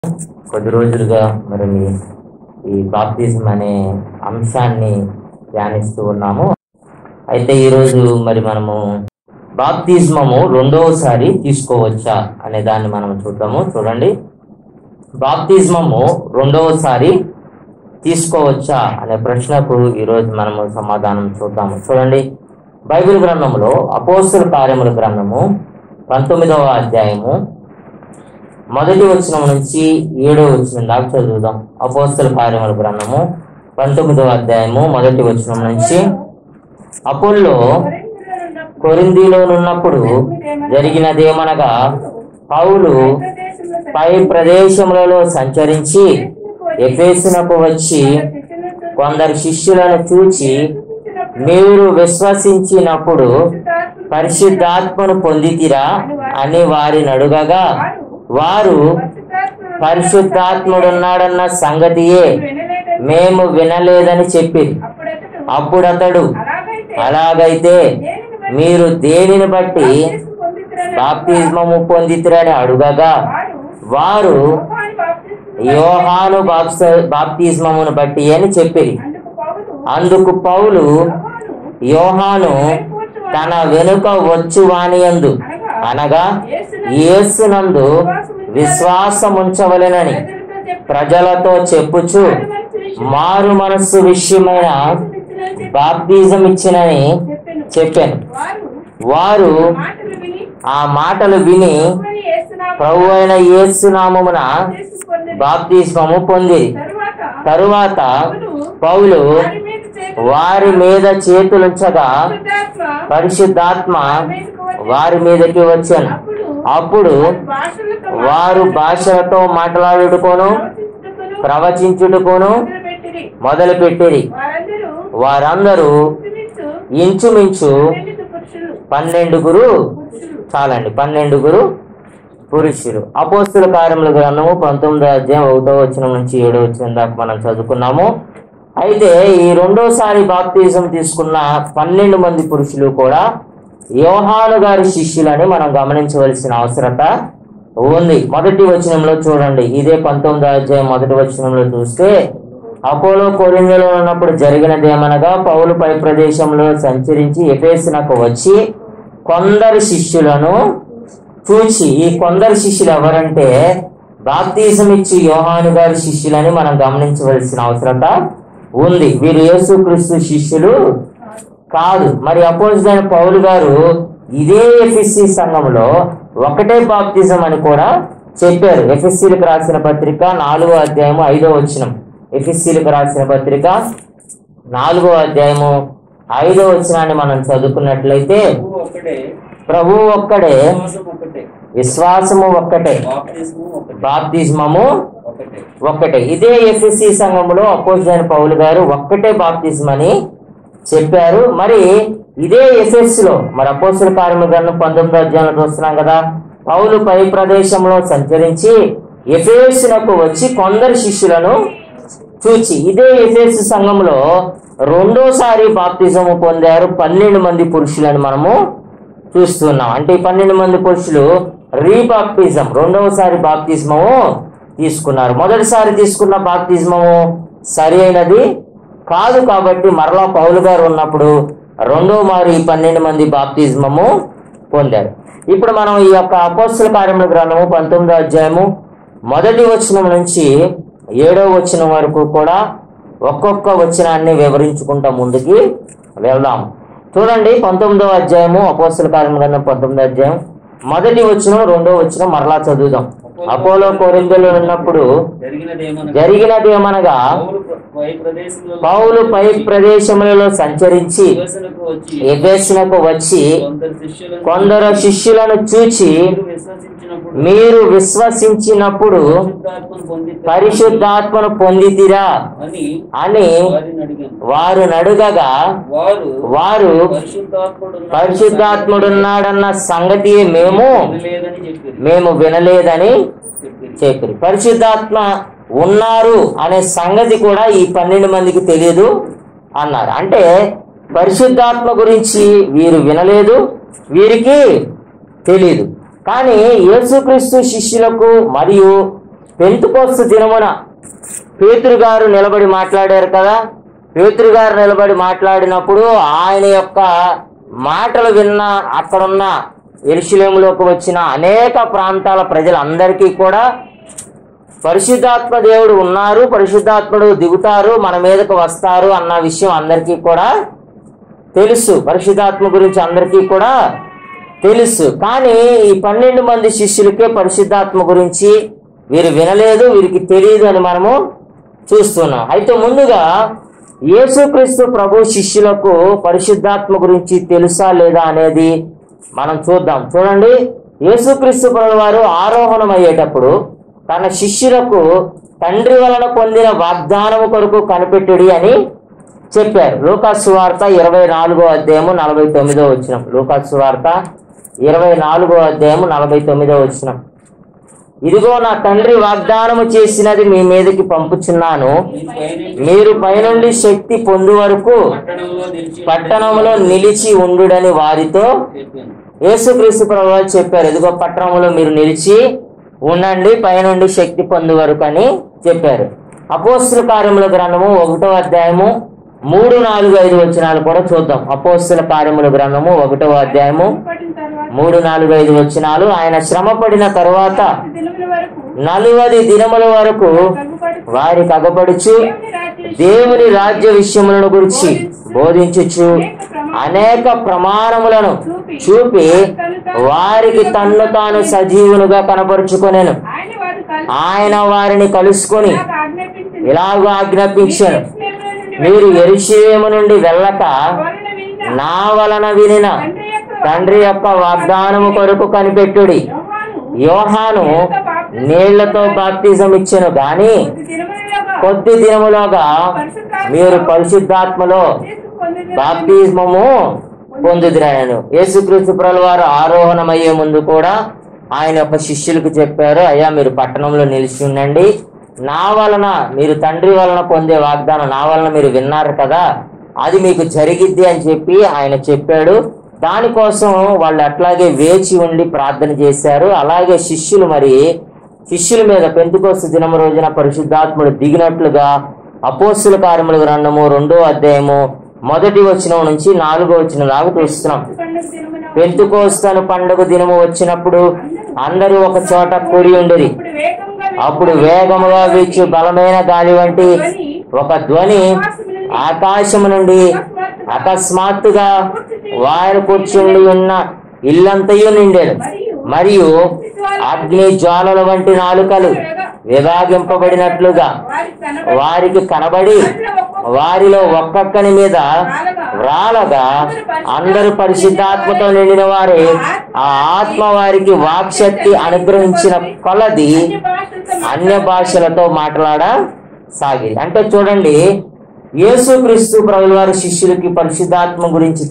కొద్ది రోజులుగా మరి ఈ బాప్తిజం అనే అంశాన్ని ధ్యానిస్తూ ఉన్నాము. అయితే ఈరోజు మరి మనము బాప్తిజమము రెండవసారి తీసుకోవచ్చా అనే దాన్ని మనం చూద్దాము. చూడండి, బాప్తిజమము రెండవసారి తీసుకోవచ్చా అనే ప్రశ్నకు ఈరోజు మనము సమాధానం చూద్దాము. చూడండి, బైబిల్ గ్రంథంలో అపోస్తల కార్యముల గ్రంథము 19వ అధ్యాయము 1వ వచనం నుంచి 7వ వచనం దాకా చదువుదాం. అపోస్తల కార్యముల గ్రంథము 19వ అధ్యాయము 1వ వచనం నుంచి, అపోల్లో కొరింథీలోనున్నప్పుడు జరిగినదేమనగా, పౌలు పై ప్రదేశములలో సంచరించి ఎఫెసునకు వచ్చి కొందరు శిష్యులను చూచి, మీరు విశ్వసించినప్పుడు పరిశుద్ధాత్మను పొందితిరా అని వారిని అడుగగా, వారు పరిశుద్ధాత్ముడున్నాడన్న సంగతియే మేము వినలేదని చెప్పి, అప్పుడతడు, అలాగైతే మీరు దేనిని బట్టి బాప్తిజమము పొందితిరని అడుగగా, వారు యోహాను బాప్తిజమమును బట్టి అని చెప్పిరి. అందుకు పౌలు, యోహాను తన వెనుక వచ్చువానియందు అనగా యేసునందు విశ్వాసముంచవలెనని ప్రజలతో చెప్పుచు మారు మనస్సు విషయమైన బాప్తిజం ఇచ్చినని చెప్పాను. వారు ఆ మాటలు విని ప్రభువైన యేసు నామమున బాప్తిజమము పొంది, తరువాత పౌలు వారి మీద చేతులుంచగా పరిశుద్ధాత్మ వారి మీదకి వచ్చాను. అప్పుడు వారు భాషలతో మాట్లాడుటకును ప్రవచించుటకును మొదలుపెట్టిరి. వారందరూ ఇంచుమించు 12 చాలండి 12 పురుషులు. అపోస్తల కార్యముల గ్రంథము 19వ అధ్యాయం 1వ వచనం నుంచి 7వ వచనం దాకా మనం చదువుకున్నాము. అయితే ఈ రెండోసారి బాప్తిజం తీసుకున్న 12 మంది పురుషులు కూడా యోహాను గారి శిష్యులని మనం గమనించవలసిన అవసరత ఉంది. 1వ వచనంలో చూడండి, ఇదే 19వ అధ్యాయం 1వ వచనంలో చూస్తే, అపోలో కొరింథీలో ఉన్నప్పుడు జరిగినదేమనగా, పౌలు పై ప్రదేశంలో సంచరించి ఎఫెసునకు వచ్చి కొందరు శిష్యులను చూచి, ఈ కొందరు శిష్యులు ఎవరంటే బాప్తిజం ఇచ్చి యోహాను గారి శిష్యులని మనం గమనించవలసిన అవసరత ఉంది. వీరు యేసుక్రీస్తు శిష్యులు కాదు. మరి అపోజిట్ పౌలు గారు ఇదే ఎఫెసీ సంఘంలో ఒకటే బాప్తిజం అని కూడా చెప్పారు. ఎఫెసీలకు రాసిన పత్రిక 4వ అధ్యాయము 5వ వచనం. ఎఫెసీలకు రాసిన పత్రిక 4వ అధ్యాయము 5వ వచనాన్ని మనం చదువుకున్నట్లయితే, ప్రభు ఒక్కడే, విశ్వాసము ఒక్కటే, బాప్తిజమము ఒక్కటే. ఇదే ఎఫెసీ సంఘంలో అపోజిట్ పౌలు గారు ఒక్కటే బాప్తిజం అని చెప్పారు. మరి ఇదే ఎఫెసులో మరి అపోస్తల కార్యముల గ్రంథం 19వ అధ్యాయంలో చూస్తున్నాం కదా, పౌలు పై ప్రదేశంలో సంచరించి ఎఫెసునకు వచ్చి కొందరు శిష్యులను చూచి, ఇదే ఎఫెసు సంఘంలో రెండోసారి బాప్తిజము పొందారు 12 మంది పురుషులను మనము చూస్తున్నాం. అంటే 12 మంది పురుషులు రీబాప్తిజం, రెండవసారి బాప్తిజమము తీసుకున్నారు. మొదటిసారి తీసుకున్న బాప్తిజమము సరి అయినది కాదు. కాబట్టి మరలా పౌలు గారు ఉన్నప్పుడు రెండో మారు 12 మంది బాప్తిజమము పొందారు. ఇప్పుడు మనం ఈ యొక్క అపోస్తల కార్యముల గ్రంథము 19వ అధ్యాయము 1వ వచనం నుంచి 7వ వచనం వరకు కూడా ఒక్కొక్క వచనాన్ని వివరించుకుంటా ముందుకి వెళ్దాం. చూడండి, 19వ అధ్యాయము అపోస్తల కార్యముల గ్రంథం 19వ అధ్యాయం 1వ వచనం 2వ వచనం మరలా చదువుదాం. అపోలో కొరింథీలో ఉన్నప్పుడు జరిగినదేమనగా, పౌలు పై ప్రదేశములలో సంచరించి ఎఫెసునకు వచ్చి కొందరు శిష్యులను చూచి, మీరు విశ్వసించినప్పుడు పరిశుద్ధాత్మను పొందితిరా అని వారు అడుగగా, వారు పరిశుద్ధాత్ముడున్నాడన్న సంగతి మేము వినలేదని చెప్పారు. పరిశుద్ధాత్మ ఉన్నారు అనే సంగతి కూడా ఈ 12 మందికి తెలియదు అన్నారు. అంటే పరిశుద్ధాత్మ గురించి వీరు వినలేదు, వీరికి తెలియదు. కానీ యేసుక్రీస్తు శిష్యులకు మరియు పెంతెకొస్తు దినమున పేతురు గారు నిలబడి మాట్లాడారు కదా. పేతురు గారు నిలబడి మాట్లాడినప్పుడు ఆయన యొక్క మాటలు విన్న అక్కడున్న యెరూషలేములోకి వచ్చిన అనేక ప్రాంతాల ప్రజలందరికీ కూడా పరిశుద్ధాత్మ దేవుడు ఉన్నారు, పరిశుద్ధాత్ముడు దిగుతారు, మన మీదకు వస్తారు అన్న విషయం అందరికీ కూడా తెలుసు. పరిశుద్ధాత్మ గురించి అందరికీ కూడా తెలుసు. కానీ ఈ 12 మంది శిష్యులకే పరిశుద్ధాత్మ గురించి వీరు వినలేదు, వీరికి తెలియదు అని మనము చూస్తున్నాం. అయితే ముందుగా యేసుక్రీస్తు ప్రభు శిష్యులకు పరిశుద్ధాత్మ గురించి తెలుసా లేదా అనేది మనం చూద్దాం. చూడండి, యేసుక్రీస్తు ప్రభు వారు ఆరోహణం అయ్యేటప్పుడు తన శిష్యులకు తండ్రి వలన పొందిన వాగ్దానము కొరకు కనిపెట్టుడి అని చెప్పారు. లూకాసు వార్త 24వ అధ్యాయము 49వ వచనం. లూకాసు వార్త 24వ అధ్యాయము 49వ వచనం. ఇదిగో నా తండ్రి వాగ్దానము చేసినది మీ మీదకి పంపుచున్నాను, మీరు పైనుండి శక్తి పొందు వరకు పట్టణంలో నిలిచి ఉండుడని వారితో యేసుక్రీస్తు ప్రభువు చెప్పారు. ఇదిగో పట్టణంలో మీరు నిలిచి ఉండండి, పైనుండి శక్తి పొందు వరకు అని చెప్పారు. అపోస్తుల కార్యముల గ్రంథము 1వ అధ్యాయము 3, 4, 5 వచనాలు కూడా చూద్దాం. అపోస్తుల కార్యముల గ్రంథము 1వ అధ్యాయము 3, 4, 5 వచనాలు. ఆయన శ్రమ పడిన తరువాత 40 దినముల వరకు వారికి అగపడుచు దేవుని రాజ్య విషయములను గురించి బోధించుచు అనేక ప్రమాణములను చూపి వారికి తన్ను తాను సజీవునుగా కనపరుచుకొనెను. ఆయన వారిని కలుసుకొని ఇలాగ ఆజ్ఞాపించాను, మీరు యెరూషలేము నుండి వెళ్ళక నా వలన వినిన తండ్రి యొక్క వాగ్దానము కొరకు కనిపెట్టుడి. యోహాను నీళ్లతో బాప్తిజం ఇచ్చెను, గాని కొద్ది దినములోగా మీరు పరిశుద్ధాత్మలో బాప్తిజమము పొందుదురనెను. యేసుక్రీస్తు ప్రభువు వారు ఆరోహణమయ్యే ముందు కూడా ఆయన యొక్క శిష్యులకు చెప్పారు, అయ్యా మీరు పట్టణంలో నిలిచి ఉండండి, నా వలన మీరు తండ్రి వలన పొందే వాగ్దానం నా వలన మీరు విన్నారు కదా, అది మీకు జరిగిద్ది అని చెప్పి ఆయన చెప్పాడు. దానికోసం వాళ్ళు అట్లాగే వేచి ఉండి ప్రార్థన చేశారు. అలాగే శిష్యుల మీద పెంతెకొస్తు దినము రోజున పరిశుద్ధాత్ముడు దిగినట్లుగా అపోస్తుల కార్యముల గ్రంథము 2వ అధ్యాయము 1వ వచనం నుంచి 4వ వచనం దాకా చూస్తున్నాం. పెంతెకొస్తు పండుగ దినము వచ్చినప్పుడు అందరూ ఒక చోట కూడి ఉండేది. అప్పుడు వేగముగా వీచు బలమైన గాలి వంటి ఒక ధ్వని ఆకాశము నుండి అకస్మాత్తుగా వారు కూర్చుండి ఉన్న ఇల్లంతయు నిండెను. మరియు అగ్ని జ్వాలల వంటి నాలుకలు విభాగింపబడినట్లుగా వారికి కనబడి వారిలో ఒక్కొక్కని మీద రాలగా అందరూ పరిశుద్ధాత్మతో నిండిన వారే ఆ ఆత్మ వారికి వాక్శక్తి అనుగ్రహించిన కొలది అన్య భాషలతో మాట్లాడసాగి. అంటే చూడండి, యేసుక్రీస్తు ప్రభువు వారి శిష్యులకి పరిశుద్ధాత్మ గురించి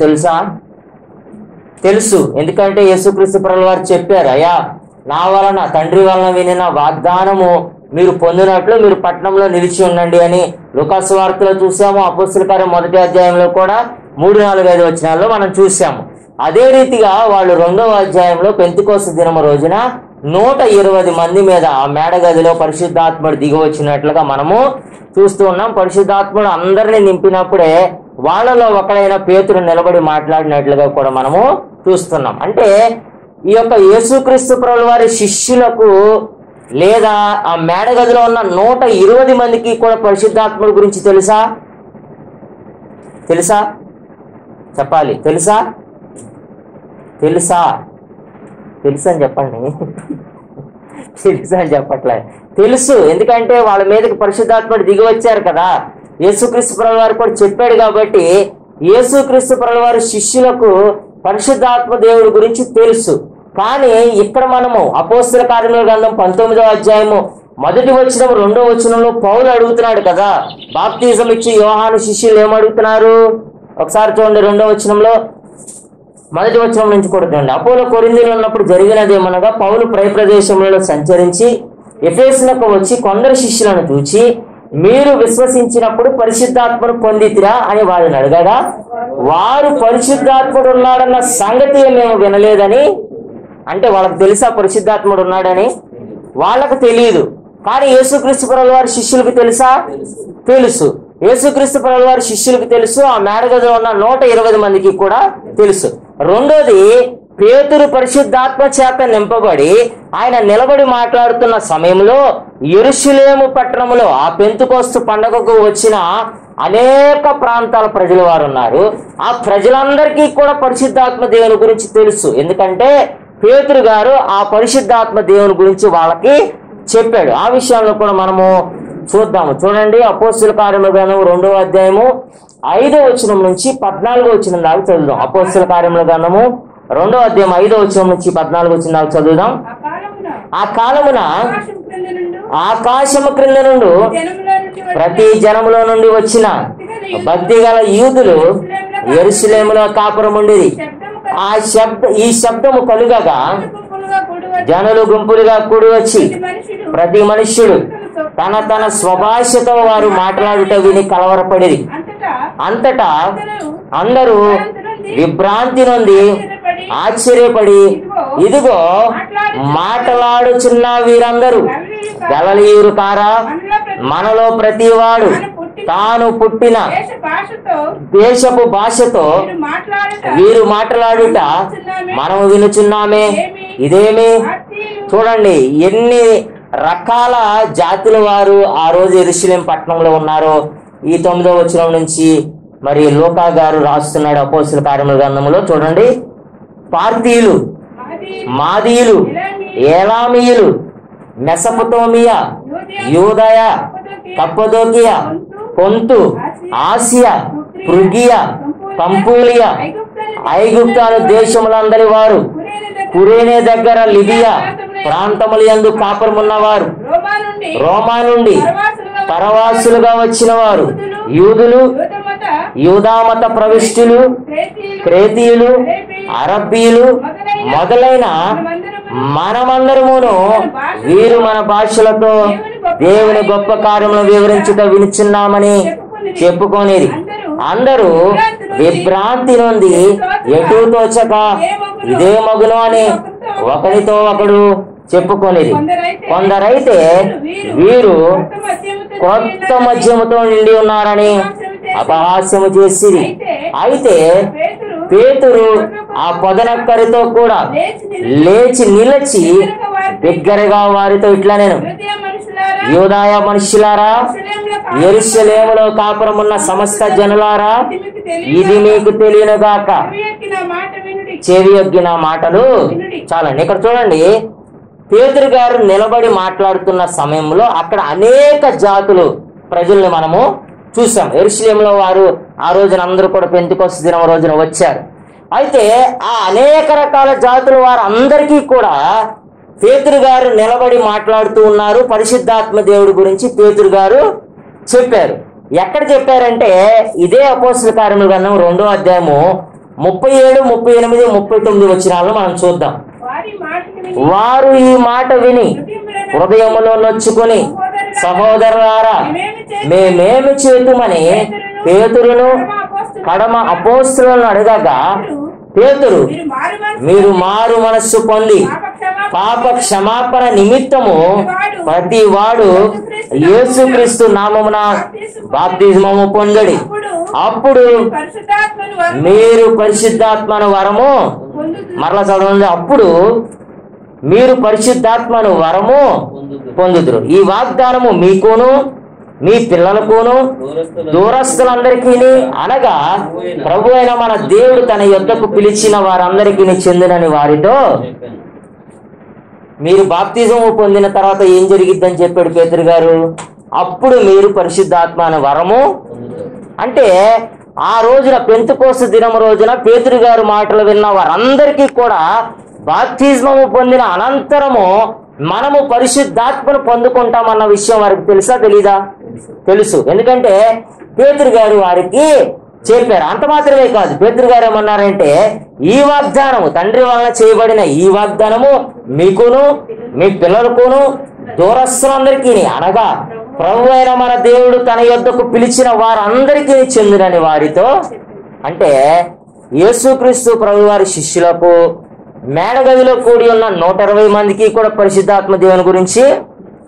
తెలుసు. ఎందుకంటే యేసుక్రీస్తు ప్రభువు వారు చెప్పారు, అయ్యా నా వలన తండ్రి వలన వినిన వాగ్దానము మీరు పొందినట్లు మీరు పట్టణంలో నిలిచి ఉండండి అని లూకాసు వార్తలో చూసాము. అపోస్తుల కార్యం 1వ అధ్యాయంలో కూడా 3, 4, 5 వచనాల్లో మనం చూసాము. అదే రీతిగా వాళ్ళు 2వ అధ్యాయంలో పెంతెకొస్తు దినము రోజున 120 మంది మీద ఆ మేడగదిలో పరిశుద్ధాత్ముడు దిగి వచ్చినట్లుగా మనము చూస్తూ ఉన్నాం. పరిశుద్ధాత్ముడు అందరినీ నింపినప్పుడే వాళ్ళలో ఒకడైన పేతురు నిలబడి మాట్లాడినట్లుగా కూడా మనము చూస్తున్నాం. అంటే ఈ యొక్క యేసుక్రీస్తు ప్రభువు వారి శిష్యులకు లేదా ఆ మేడగదిలో ఉన్న 120 మందికి కూడా పరిశుద్ధాత్ముడి గురించి తెలుసా చెప్పాలి. తెలుసా అని చెప్పండి. తెలుసా అని చెప్పట్లే, తెలుసు. ఎందుకంటే వాళ్ళ మీదకి పరిశుద్ధాత్ముడు దిగి వచ్చారు కదా. యేసుక్రీస్తు ప్రభువు వారు కూడా చెప్పాడు కాబట్టి యేసుక్రీస్తు ప్రభువు వారి శిష్యులకు పరిశుద్ధాత్మ దేవుడి గురించి తెలుసు. కానీ ఇక్కడ మనము అపోస్తుల కార్యముల గ్రంథం 19వ అధ్యాయము 1వ వచనం 2వ వచనంలో పౌలు అడుగుతున్నాడు కదా, బాప్తిజం ఇచ్చి యోహాను శిష్యులు ఏమడుగుతున్నారు ఒకసారి చూడండి. 2వ వచనంలో 1వ వచనం నుంచి కూడా చూడండి. అపోలో కొరింథీలో ఉన్నప్పుడు జరిగినదేమనగా, పౌలు ప్రదేశములలో సంచరించి ఎఫెసునకు వచ్చి కొందరు శిష్యులను చూచి, మీరు విశ్వసించినప్పుడు పరిశుద్ధాత్మను పొందితిరా అని వాళ్ళని అడగగా, వారు పరిశుద్ధాత్ముడు ఉన్నాడన్న సంగతి మేము వినలేదని. అంటే వాళ్ళకి తెలుసా పరిశుద్ధాత్ముడు ఉన్నాడని? వాళ్ళకు తెలియదు. కానీ యేసుక్రీస్తు ప్రభుల వారి శిష్యులకు తెలుసా? తెలుసు. యేసుక్రీస్తు ప్రభుల వారి శిష్యులకు తెలుసు, ఆ మేడగదిలో ఉన్న 120 మందికి కూడా తెలుసు. రెండోది, పేతురు పరిశుద్ధాత్మ చేత నింపబడి ఆయన నిలబడి మాట్లాడుతున్న సమయంలో యెరూషలేము పట్టణంలో ఆ పెంతెకోస్తు పండగకు వచ్చిన అనేక ప్రాంతాల ప్రజలు వారు ఉన్నారు. ఆ ప్రజలందరికీ కూడా పరిశుద్ధాత్మ దేవుని గురించి తెలుసు. ఎందుకంటే పేతురు గారు ఆ పరిశుద్ధాత్మ దేవుని గురించి వాళ్ళకి చెప్పాడు. ఆ విషయాలను కూడా మనము చూద్దాము. చూడండి, అపోస్తలుల కార్యముల గ్రంథం 2వ అధ్యాయము 5వ వచనం నుంచి 14వ వచనం దాకా చదువుదాం. అపోస్తలుల కార్యముల గ్రంథము 2వ అధ్యాయం 5వ వచనం నుంచి 14వ వచనం దాకా చదువుదాం. ఆ కాలమున ఆకాశము క్రింద నుండి ప్రతి జనములో నుండి వచ్చిన భక్తి గల యూదులు యెరూషలేములో కాపురం ఉండేది. ఈ శబ్దము కలుగగా జనులు గుంపులుగా కూడి వచ్చి ప్రతి మనుష్యుడు తన తన స్వభాషతో వారు మాట్లాడుట విని కలవరపడేది. అంతటా అందరూ విభ్రాంతి నుండి ఆశ్చర్యపడి, ఇదిగో మాట్లాడుచున్న వీరందరూ గలిలయీయులు కారా? మనలో ప్రతివాడు తాను పుట్టిన దేశపు భాషతో వీరు మాట్లాడుట మనము వినుచున్నామే. ఇదేమి? చూడండి ఎన్ని రకాల జాతుల వారు ఆ రోజు యెరూషలేము పట్టణంలో ఉన్నారో ఈ 9వ వచనం నుంచి మరి లూకా గారు రాస్తున్నాడు అపోస్తలుల కార్యముల గ్రంథంలో. చూడండి, పార్థీయులు, మాదీయులు, ఏలామీయులు, మెసొపొతేమియా, యూదయ, కప్పదోకియా, పొంతు, ఆసియా, ఫ్రుగియా, పంఫూలియా, ఐగుప్తు దేశములందరి వారు, కురేనే దగ్గర లిబియా ప్రాంతముల యందు కాపురమున్నవారు, రోమా నుండి పరవాసులుగా వచ్చిన వారు, యూదులు, యూదామత ప్రవిష్టులు, క్రేతీయులు, అరబ్బీయులు మొదలైన మనమందరమును వీరు మన భాషలతో దేవుని గొప్ప కార్యములను వివరించుట వినుచున్నామని చెప్పుకొనేది. అందరూ విభ్రాంతి నుండి ఎటు తోచక ఇదే మగును అని ఒకరితో ఒకడు చెప్పుకొనేది. కొందరైతే వీరు కొత్త మద్యముతో నిండి ఉన్నారని అపహాస్యము చేసిరి. అయితే పేతురు ఆ పొదనక్కరితో కూడా లేచి నిలిచి బిగ్గరగా వారితో ఇట్లా, నేను యూదాయ మనుషులారా, యెరూషలేములో కాపురమున్న సమస్త జనులారా, ఇది మీకు తెలియనుగాక, చెవి యొగ్గిన మాటలు చాలండి. ఇక్కడ చూడండి, పేతురు గారు నిలబడి మాట్లాడుతున్న సమయంలో అక్కడ అనేక జాతులు ప్రజల్ని మనము చూసాం. యెరూషలేములో వారు ఆ రోజున అందరూ కూడా పెంతెకోస్తు దినం రోజున వచ్చారు. అయితే ఆ అనేక రకాల జాతుల వారు అందరికీ కూడా పేతురు గారు నిలబడి మాట్లాడుతూ ఉన్నారు. పరిశుద్ధాత్మ దేవుడి గురించి పేతురు గారు చెప్పారు. ఎక్కడ చెప్పారంటే ఇదే అపోస్తలుల కార్యముల గ్రంథం 2వ అధ్యాయము 37, 38, 39 వచనాలను మనం చూద్దాం. వారు ఈ మాట విని హృదయములో నొచ్చుకొని, సహోదరులారా, మేమేమి చేతుమని పేతురును కడమ అపోస్తలులను అడగగా, పేతురు, మీరు మారు మనస్సు పొంది పాప క్షమాపణ నిమిత్తము ప్రతి వాడు యేసుక్రీస్తు నామమున బాప్తిస్మము పొందడి. అప్పుడు మీరు పరిశుద్ధాత్మను వరము, మరలా చదవండి, అప్పుడు మీరు పరిశుద్ధాత్మను వరము పొందుదురు. ఈ వాగ్దానము మీకును మీ పిల్లలకును దూరస్తులందరికీ, అనగా ప్రభు అయిన మన దేవుడు తన యొద్దకు పిలిచిన వారందరికీ చెందినని వారితో. మీరు బాప్తిజం పొందిన తర్వాత ఏం జరిగిద్దని చెప్పాడు పేతురు గారు? అప్పుడు మీరు పరిశుద్ధాత్మ అనే వరము. అంటే ఆ రోజున పెంతెకోస్తు దినం రోజున పేతురు గారు మాటలు విన్న వారందరికీ కూడా బాప్తిజము పొందిన అనంతరము మనము పరిశుద్ధాత్మను పొందుకుంటామన్న విషయం వారికి తెలుసా తెలీదా? తెలుసు. ఎందుకంటే పేతురు గారు వారికి చెప్పారు. అంత మాత్రమే కాదు, పేతురు గారు ఏమన్నారంటే, ఈ వాగ్దానము తండ్రి వలన చేయబడిన ఈ వాగ్దానము మీకును మీ పిల్లలకును దూరస్తులందరికీ, అనగా ప్రభు అయిన మన దేవుడు తన యొద్దకు పిలిచిన వారందరికీ చెందినని వారితో. అంటే యేసుక్రీస్తు ప్రభు వారి శిష్యులకు మేడగదిలో కూడి ఉన్న 120 మందికి కూడా పరిశుద్ధాత్మ దేవుని గురించి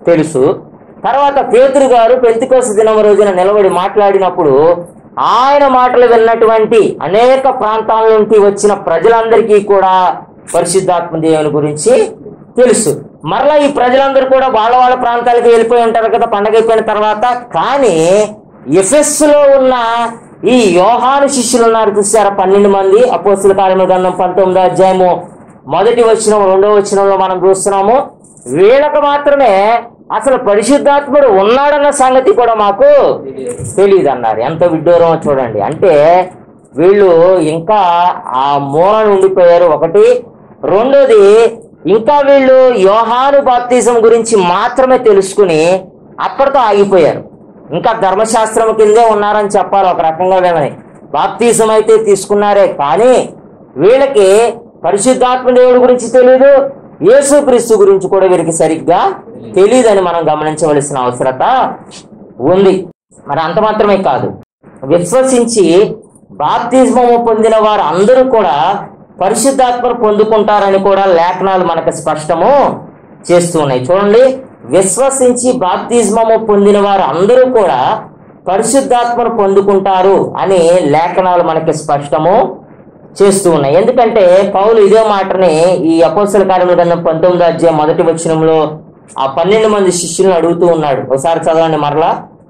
తెలుసు. తర్వాత పేతురు గారు పెంతెకొస్తు దినం రోజున నిలబడి మాట్లాడినప్పుడు ఆయన మాటలు విన్నటువంటి అనేక ప్రాంతాల నుండి వచ్చిన ప్రజలందరికీ కూడా పరిశుద్ధాత్మ దేవుని గురించి తెలుసు. మరలా ఈ ప్రజలందరూ కూడా వాళ్ళ వాళ్ళ ప్రాంతాలకు వెళ్ళిపోయి ఉంటారు కదా పండగ అయిపోయిన తర్వాత. కానీ ఎఫెస్సులో ఉన్న ఈ యోహాను శిష్యులు ఉన్నారు చూసారా, 12 మంది. అపోస్తల కార్యముల గ్రంథం 19వ అధ్యాయము 1వ వచనం 2వ వచనంలో మనం చూస్తున్నాము. వీళ్ళకు మాత్రమే అసలు పరిశుద్ధాత్ముడు ఉన్నాడన్న సంగతి కూడా మాకు తెలియదు అన్నారు. ఎంత విడ్డూరమో చూడండి. అంటే వీళ్ళు ఇంకా ఆ మూలన ఉండిపోయారు ఒకటి. రెండోది, ఇంకా వీళ్ళు యోహాను బాప్తిజం గురించి మాత్రమే తెలుసుకుని అక్కడితో ఆగిపోయారు. ఇంకా ధర్మశాస్త్రం కిందే ఉన్నారని చెప్పాలి ఒక రకంగా. వీళ్ళని బాప్తిజం అయితే తీసుకున్నారే కానీ వీళ్ళకి పరిశుద్ధాత్మ దేవుడి గురించి తెలియదు, యేసుక్రీస్తు గురించి కూడా వీరికి సరిగ్గా తెలియదని మనం గమనించవలసిన అవసరత ఉంది. మరి అంత మాత్రమే కాదు, విశ్వసించి బాప్తిజమము పొందిన వారు అందరూ కూడా పరిశుద్ధాత్మను పొందుకుంటారని కూడా లేఖనాలు మనకు స్పష్టము చేస్తూ ఉన్నాయి. చూడండి, విశ్వసించి బాప్తిజమము పొందిన వారు అందరూ కూడా పరిశుద్ధాత్మను పొందుకుంటారు అని లేఖనాలు మనకి స్పష్టము చేస్తూ ఉన్నాయి. ఎందుకంటే పౌలు ఇదే మాటని ఈ అపోస్తల కార్యముల గ్రంథం 19వ అధ్యాయం 1వ వచనంలో ఆ 12 మంది శిష్యులను అడుగుతూ ఉన్నాడు. ఒకసారి చదవండి మరలా.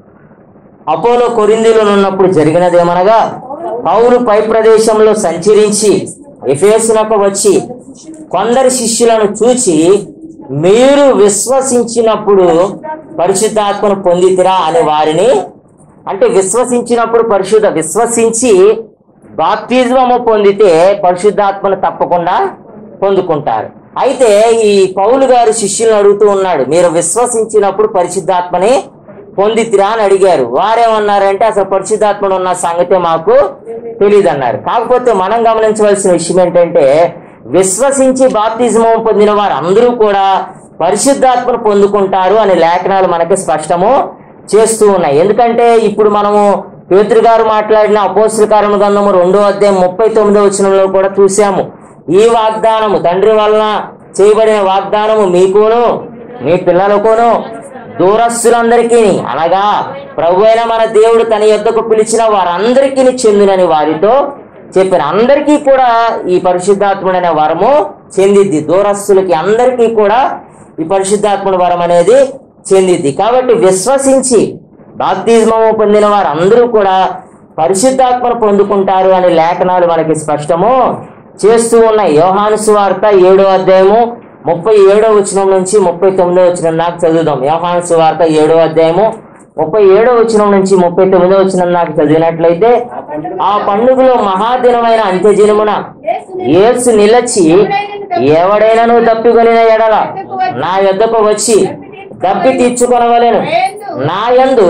అపోలో కొరింథీలో ఉన్నప్పుడు జరిగినదేమనగా, పౌలు పై ప్రదేశంలో సంచరించి ఎఫెసునకు వచ్చి కొందరు శిష్యులను చూచి, మీరు విశ్వసించినప్పుడు పరిశుద్ధాత్మను పొందితిరా అని వారిని, అంటే విశ్వసించినప్పుడు విశ్వసించి బాప్తిజమము పొందితే పరిశుద్ధాత్మను తప్పకుండా పొందుకుంటారు. అయితే ఈ పౌలు గారు శిష్యులను అడుగుతూ ఉన్నాడు, మీరు విశ్వసించినప్పుడు పరిశుద్ధాత్మని పొందితిరా అని అడిగారు. వారేమన్నారంటే అసలు పరిశుద్ధాత్మను ఉన్న సంగతే మాకు తెలియదు అన్నారు. కాకపోతే మనం గమనించవలసిన విషయం ఏంటంటే విశ్వసించి బాప్తిజమం పొందిన వారు అందరూ కూడా పరిశుద్ధాత్మను పొందుకుంటారు అని లేఖనాలు మనకి స్పష్టము చేస్తూ ఉన్నాయి. ఎందుకంటే ఇప్పుడు మనము పేతురు గారు మాట్లాడిన అపోస్తల కార్యముల గ్రంథము 2వ అధ్యాయం 39వ వచనంలో కూడా చూసాము. ఈ వాగ్దానము, తండ్రి వలన చేయబడిన వాగ్దానము మీకును మీ పిల్లలకును దూరస్తులందరికీ అనగా ప్రభు అయిన మన దేవుడు తన యొద్దకు పిలిచిన వారందరికీ చెందునని వారితో చెప్పిన. అందరికీ కూడా ఈ పరిశుద్ధాత్ముడైన వరము చెందిద్ది. దూరస్తులకి అందరికీ కూడా ఈ పరిశుద్ధాత్ముడి వరం అనేది చెందిద్ది. కాబట్టి విశ్వసించి బాప్తిజమము పొందిన వారు అందరూ కూడా పరిశుద్ధాత్మను పొందుకుంటారు అని లేఖనాలు మనకి స్పష్టము చేస్తూ ఉన్నాయి. యోహాను సువార్త 7వ అధ్యాయము 37వ వచనం నుంచి 39వ వచనం నాకు చదువుదాం. యోహాను సువార్త 7వ అధ్యాయము 37వ వచనం నుంచి 39వ వచనం నాకు చదివినట్లయితే, ఆ పండుగలో మహాదినమైన అంత్యదినమున యేసు నిలచి, ఎవడైనను తప్పికొనిన ఎడల నా యొద్దకు వచ్చి దప్పి తీర్చుకొనవలెను. నా యందు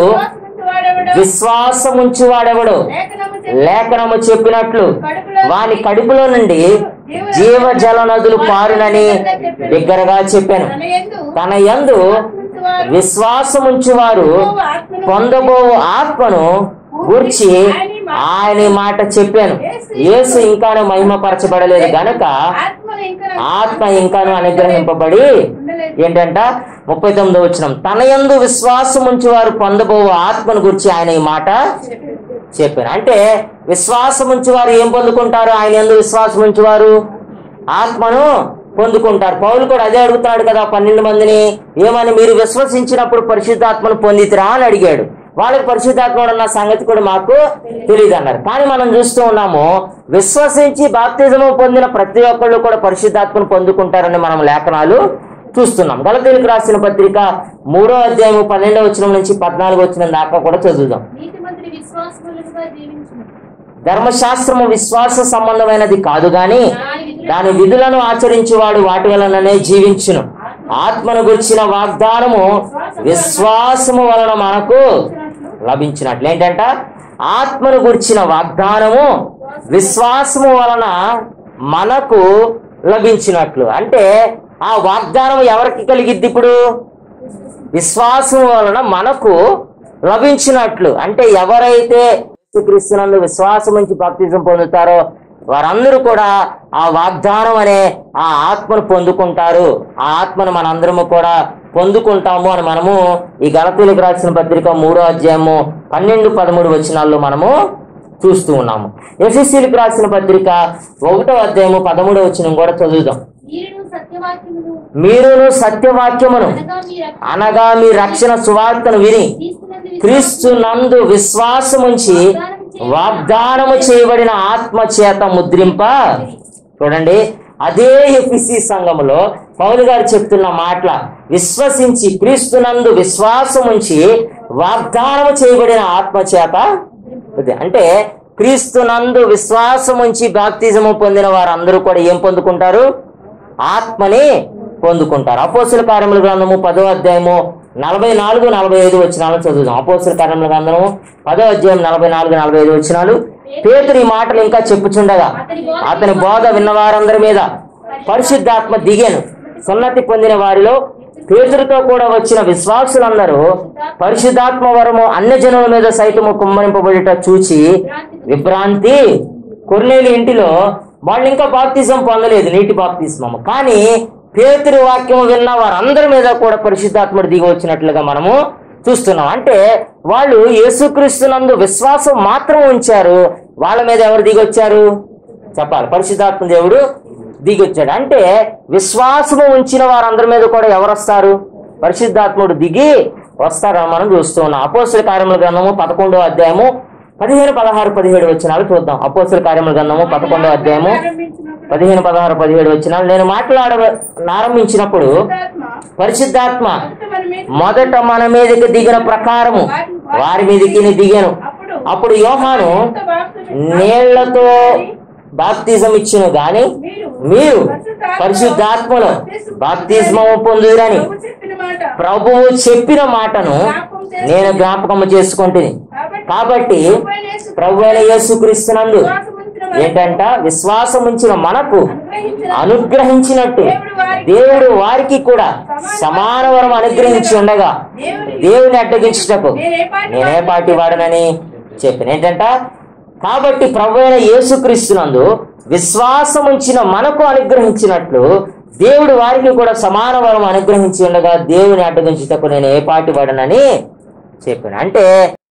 విశ్వాసముంచువాడెవడు లేఖనము చెప్పినట్లు వాని కడుపులో నుండి జీవజల నదులు పారునని బిగ్గరగా చెప్పాను. తన యందు విశ్వాసముంచువారు పొందబో ఆత్మను గూర్చి ఆయన మాట చెప్పాను. యేసు ఇంకాను మహిమపరచబడలేదు గనుక ఆత్మ ఇంకాను అనుగ్రహింపబడి ఏంటంట 39వ వచనం, తన యందు విశ్వాసం ఉంచి వారు పొందబో ఆత్మను గురించి ఆయన ఈ మాట చెప్పాను. అంటే విశ్వాసం ఉంచి వారు ఏం పొందుకుంటారు? ఆయన యందు విశ్వాసం ఉంచి వారు ఆత్మను పొందుకుంటారు. పౌలు కూడా అదే అడుగుతున్నాడు కదా 12 మందిని, ఏమని మీరు విశ్వసించినప్పుడు పరిశుద్ధాత్మను పొందితిరా అని అడిగాడు. వాళ్ళకి పరిశుద్ధాత్మ ఉన్న సంగతి కూడా మాకు తెలియదు అన్నారు. కానీ మనం చూస్తూ ఉన్నాము, విశ్వసించి బాప్తిజము పొందిన ప్రతి ఒక్కళ్ళు కూడా పరిశుద్ధాత్మను పొందుకుంటారని మనం లేఖనాలు చూస్తున్నాం. గలతీయులకు రాసిన పత్రిక 3వ అధ్యాయం 12వ వచనం నుంచి 14వ వచనం దాకా కూడా చదువుదాం. ధర్మశాస్త్రము విశ్వాస సంబంధమైనది కాదు గాని దాని విధులను ఆచరించేవాడు వాటి వలననే జీవించును. ఆత్మను గురించిన వాగ్దానము విశ్వాసము వలన మనకు లభించినట్లు. ఏంటంట? ఆత్మను గురించిన వాగ్దానము విశ్వాసము వలన మనకు లభించినట్లు. అంటే ఆ వాగ్దానం ఎవరికి కలిగిద్ది? ఇప్పుడు విశ్వాసం వలన మనకు లభించినట్లు. అంటే ఎవరైతే యేసుక్రీస్తునందు విశ్వాసం నుంచి బాప్తిజం పొందుతారో వారందరూ కూడా ఆ వాగ్దానం అనే ఆ ఆత్మను పొందుకుంటారు. ఆ ఆత్మను మనందరము కూడా పొందుకుంటాము అని మనము ఈ గలతీయులకు రాసిన పత్రిక 3వ అధ్యాయము 12-13 వచనాల్లో మనము చూస్తూ ఉన్నాము. ఎఫెసీయులకు రాసిన పత్రిక 1వ అధ్యాయము 13వ వచనం కూడా చదువుదాం. మీరును సత్యవాక్యమును అనగా మీ రక్షణ సువార్తను విని క్రీస్తు నందు విశ్వాసముంచి వాగ్దానము చేయబడిన ఆత్మ చేత ముద్రింప. చూడండి, అదే ఎఫెసీ సంఘములో పౌలు గారు చెప్తున్న మాటల విశ్వసించి క్రీస్తునందు విశ్వాసముంచి వాగ్దానము చేయబడిన ఆత్మ చేత. అంటే క్రీస్తునందు విశ్వాసముంచి బాప్తిజము పొందిన వారందరూ కూడా ఏం పొందుకుంటారు? ఆత్మని పొందుకుంటారు. అపోస్తల కార్యముల గ్రంథము 10వ అధ్యాయము 44-45 వచనాలు చదువుదాం. అపోస్తల కార్యముల గ్రంథము 10వ అధ్యాయం 44-45 వచనాలు. పేతురు ఈ మాటలు ఇంకా చెప్పుచుండగా అతని బోధ విన్నవారందరి మీద పరిశుద్ధాత్మ దిగాను. సున్నతి పొందిన వారిలో పేతురుతో కూడా వచ్చిన విశ్వాసులందరూ పరిశుద్ధాత్మ వరము అన్యజనుల మీద సైతము కుమ్మరింపబడిట చూచి విభ్రాంతి. కొర్నేలి ఇంటిలో వాళ్ళు ఇంకా బాప్తిజం పొందలేదు, నీటి బాప్తిస్మము. కానీ పేతురు వాక్యము విన్న వారందరి మీద కూడా పరిశుద్ధాత్ముడు దిగి వచ్చినట్లుగా మనము చూస్తున్నాం. అంటే వాళ్ళు యేసుక్రీస్తునందు విశ్వాసం మాత్రం ఉంచారు. వాళ్ళ మీద ఎవరు దిగి వచ్చారు చెప్పాలి? పరిశుద్ధాత్మ దేవుడు దిగి వచ్చాడు. అంటే విశ్వాసము ఉంచిన వారందరి మీద కూడా ఎవరు వస్తారు? పరిశుద్ధాత్ముడు దిగి వస్తారని మనం చూస్తూ ఉన్నాం. అపోస్తల కార్యముల గ్రంథము 11వ అధ్యాయము 15, 16, 17 వచనాలు చూద్దాం. అపోస్తల కార్యముల గ్రంథము 11వ అధ్యాయము 15, 16, 17 వచనాలు. నేను మాట్లాడారంభించినప్పుడు పరిశుద్ధాత్మ మొదట మన మీదకి దిగిన ప్రకారము వారి మీదకి దిగాను. అప్పుడు యోహాను నీళ్లతో బాప్తిజం ఇచ్చును గాని మీరు పరిశుద్ధాత్మలో బాప్తిజమము పొందుదురని ప్రభువు చెప్పిన మాటను నేను జ్ఞాపకము చేసుకుంటుని. కాబట్టి ప్రభు అయిన యేసుక్రీస్తునందు ఏంటంట విశ్వాసం ఉంచిన మనకు అనుగ్రహించినట్టు దేవుడు వారికి కూడా సమాన వరం అనుగ్రహించి ఉండగా దేవుని అడ్డగించుటకు నేనే పాటి వాడనని చెప్పిన. ఏంటంట? కాబట్టి ప్రభు అయిన యేసుక్రీస్తునందు విశ్వాసం ఉంచిన మనకు అనుగ్రహించినట్లు దేవుడు వారికి కూడా సమాన వరం అనుగ్రహించి ఉండగా దేవుని అడ్డగించుటకు నేను ఏ పాటి వాడనని చెప్పాను. అంటే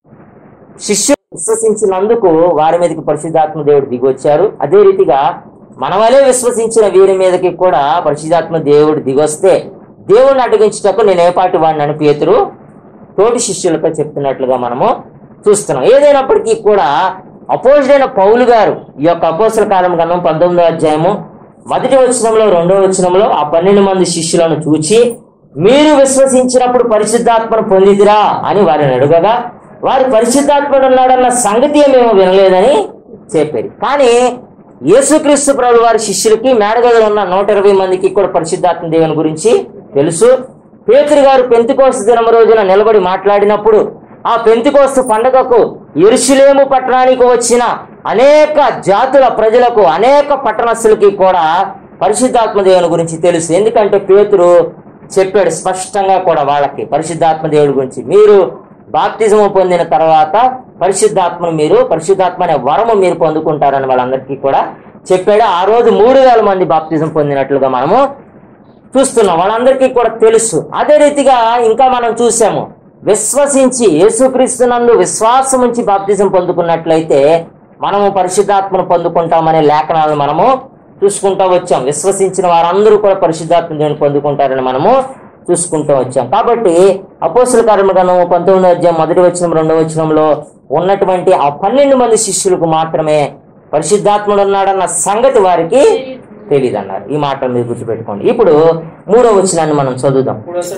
శిష్యులు విశ్వసించినందుకు వారి మీదకి పరిశుద్ధాత్మ దేవుడు దిగి వచ్చారు. అదే రీతిగా మన వలే విశ్వసించిన వీరి మీదకి కూడా పరిశుద్ధాత్మ దేవుడు దిగొస్తే దేవుడిని అడ్డగించుటకు నేను ఏ పాటి వాడినని పేతురు తోటి శిష్యులతో చెప్తున్నట్లుగా మనము చూస్తున్నాం. ఏదైనప్పటికీ కూడా అపోజిడైన పౌలు గారు ఈ యొక్క అపోస్తల కార్యముల గ్రంథం 19వ అధ్యాయము 1వ వచనంలో 2వ వచనంలో ఆ 12 మంది శిష్యులను చూచి మీరు విశ్వసించినప్పుడు పరిశుద్ధాత్మను పొందిదిరా అని వారిని అడుగగా వారు పరిశుద్ధాత్ముడు ఉన్నాడన్న సంగతి మేము వినలేదని చెప్పారు. కానీ యేసుక్రీస్తు ప్రభువు వారి శిష్యులకి మేడగదిలో ఉన్న 120 మందికి కూడా పరిశుద్ధాత్మ దేవుని గురించి తెలుసు. పేతురు గారు పెంతెకోస్తు దినం రోజున నిలబడి మాట్లాడినప్పుడు ఆ పెంతెకోస్తు పండుగకు యెరూషలేము పట్టణానికి వచ్చిన అనేక జాతుల ప్రజలకు అనేక పట్టణస్థులకి కూడా పరిశుద్ధాత్మ దేవుని గురించి తెలుసు. ఎందుకంటే పేతురు చెప్పాడు స్పష్టంగా కూడా వాళ్ళకి పరిశుద్ధాత్మ దేవుడి గురించి. మీరు బాప్తిజము పొందిన తర్వాత పరిశుద్ధాత్మ అనే వరము మీరు పొందుకుంటారని వాళ్ళందరికీ కూడా చెప్పాడు. ఆ రోజు 3000 మంది బాప్తిజం పొందినట్లుగా మనము చూస్తున్నాం. వాళ్ళందరికీ కూడా తెలుసు. అదే రీతిగా ఇంకా మనం చూసాము, విశ్వసించి యేసుక్రీస్తునందు విశ్వాసం ఉంచి బాప్తిజం పొందుకున్నట్లయితే మనము పరిశుద్ధాత్మను పొందుకుంటామనే లేఖనాలను మనము చూసుకుంటూ వచ్చాం. విశ్వసించిన వారందరూ కూడా పరిశుద్ధాత్మ దేవుని పొందుకుంటారని మనము చూసుకుంటూ వచ్చాం. కాబట్టి అపోస్తల కార్యముల గ్రంథము 19వ అధ్యాయం 1వ వచనం 2వ వచనంలో ఉన్నటువంటి ఆ 12 మంది శిష్యులకు మాత్రమే పరిశుద్ధాత్ముడు ఉన్నాడన్న సంగతి వారికి తెలియదు అన్నారు. ఈ మాట మీరు గుర్తుపెట్టుకోండి. ఇప్పుడు 3వ వచనాన్ని మనం చదువుదాం.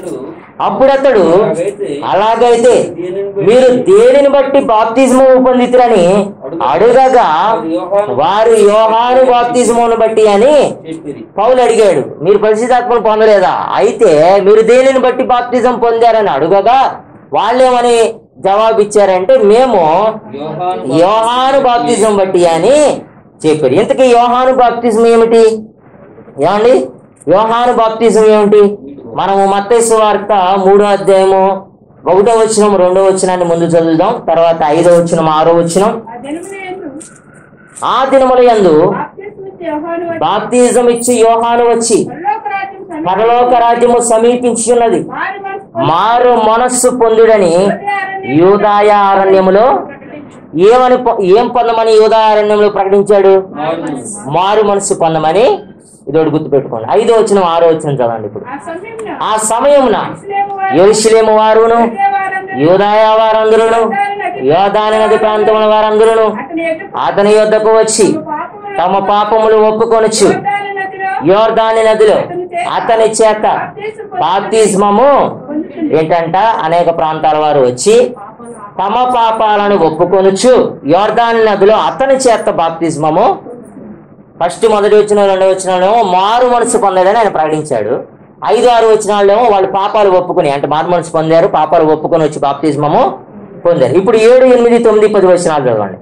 అప్పుడతడు అలాగైతే మీరు దేనిని బట్టి బాప్తిజము పొందితురని అడుగగా వారు యోహాను బాప్తిజమును బట్టి అని పౌలు అడిగాడు. మీరు పరిశుద్ధాత్మను పొందలేదా? అయితే మీరు దేనిని బట్టి బాప్తిజం పొందారని అడుగగా వాళ్ళేమని జవాబిచ్చారంటే మేము యోహాను బాప్తిజం బట్టి అని చెప్పారు. ఇంతకీ యోహాను బాప్తిజం ఏమిటి? ఏమండి, యోహాను బాప్తిజం ఏమిటి? మనము మత్తయి సువార్త 3వ అధ్యాయము 1వ వచనం 2వ వచనాన్ని ముందు చదువుదాం. తర్వాత 5వ వచనం 6వ వచనం. ఆ దినముల యందు బాప్తిజం ఇచ్చి యోహాను వచ్చి పరలోక రాజ్యము సమీపించి ఉన్నది, మారు మనస్సు పొందుడని యూదాయ అరణ్యములో ఏం పొందమని యూదాయ అరణ్యంలో ప్రకటించాడు? మారు మనస్సు పొందమని. ఇదోటి గుర్తుపెట్టుకోండి. 5వ వచనం 6వ వచనం చదవండి. ఇప్పుడు ఆ సమయమున యెరూషలేము వారును యూదాయ వారందరూను యోర్దాను నది ప్రాంతముల వారందరూను అతని యొద్దకు వచ్చి తమ పాపములు ఒప్పుకొనొచ్చు యోర్దాను నదిలో అతని చేత బాప్తిస్మము ఏంటంట? అనేక ప్రాంతాల వారు వచ్చి తమ పాపాలను ఒప్పుకొనొచ్చు యోర్దాను నదిలో అతని చేత బాప్తిస్మము. ఫస్ట్ మొదటి వచ్చిన 2వ వచనాలేమో మారు మనసు పొందాడని ఆయన ప్రకటించాడు. 5, 6 వచనాలేమో వాళ్ళు పాపాలు ఒప్పుకుని, అంటే మారు మనసు పొందారు, పాపాలు ఒప్పుకొని వచ్చి బాప్తిస్మము పొందారు. ఇప్పుడు 7, 8, 9, 10 వచనాలు చదవండి.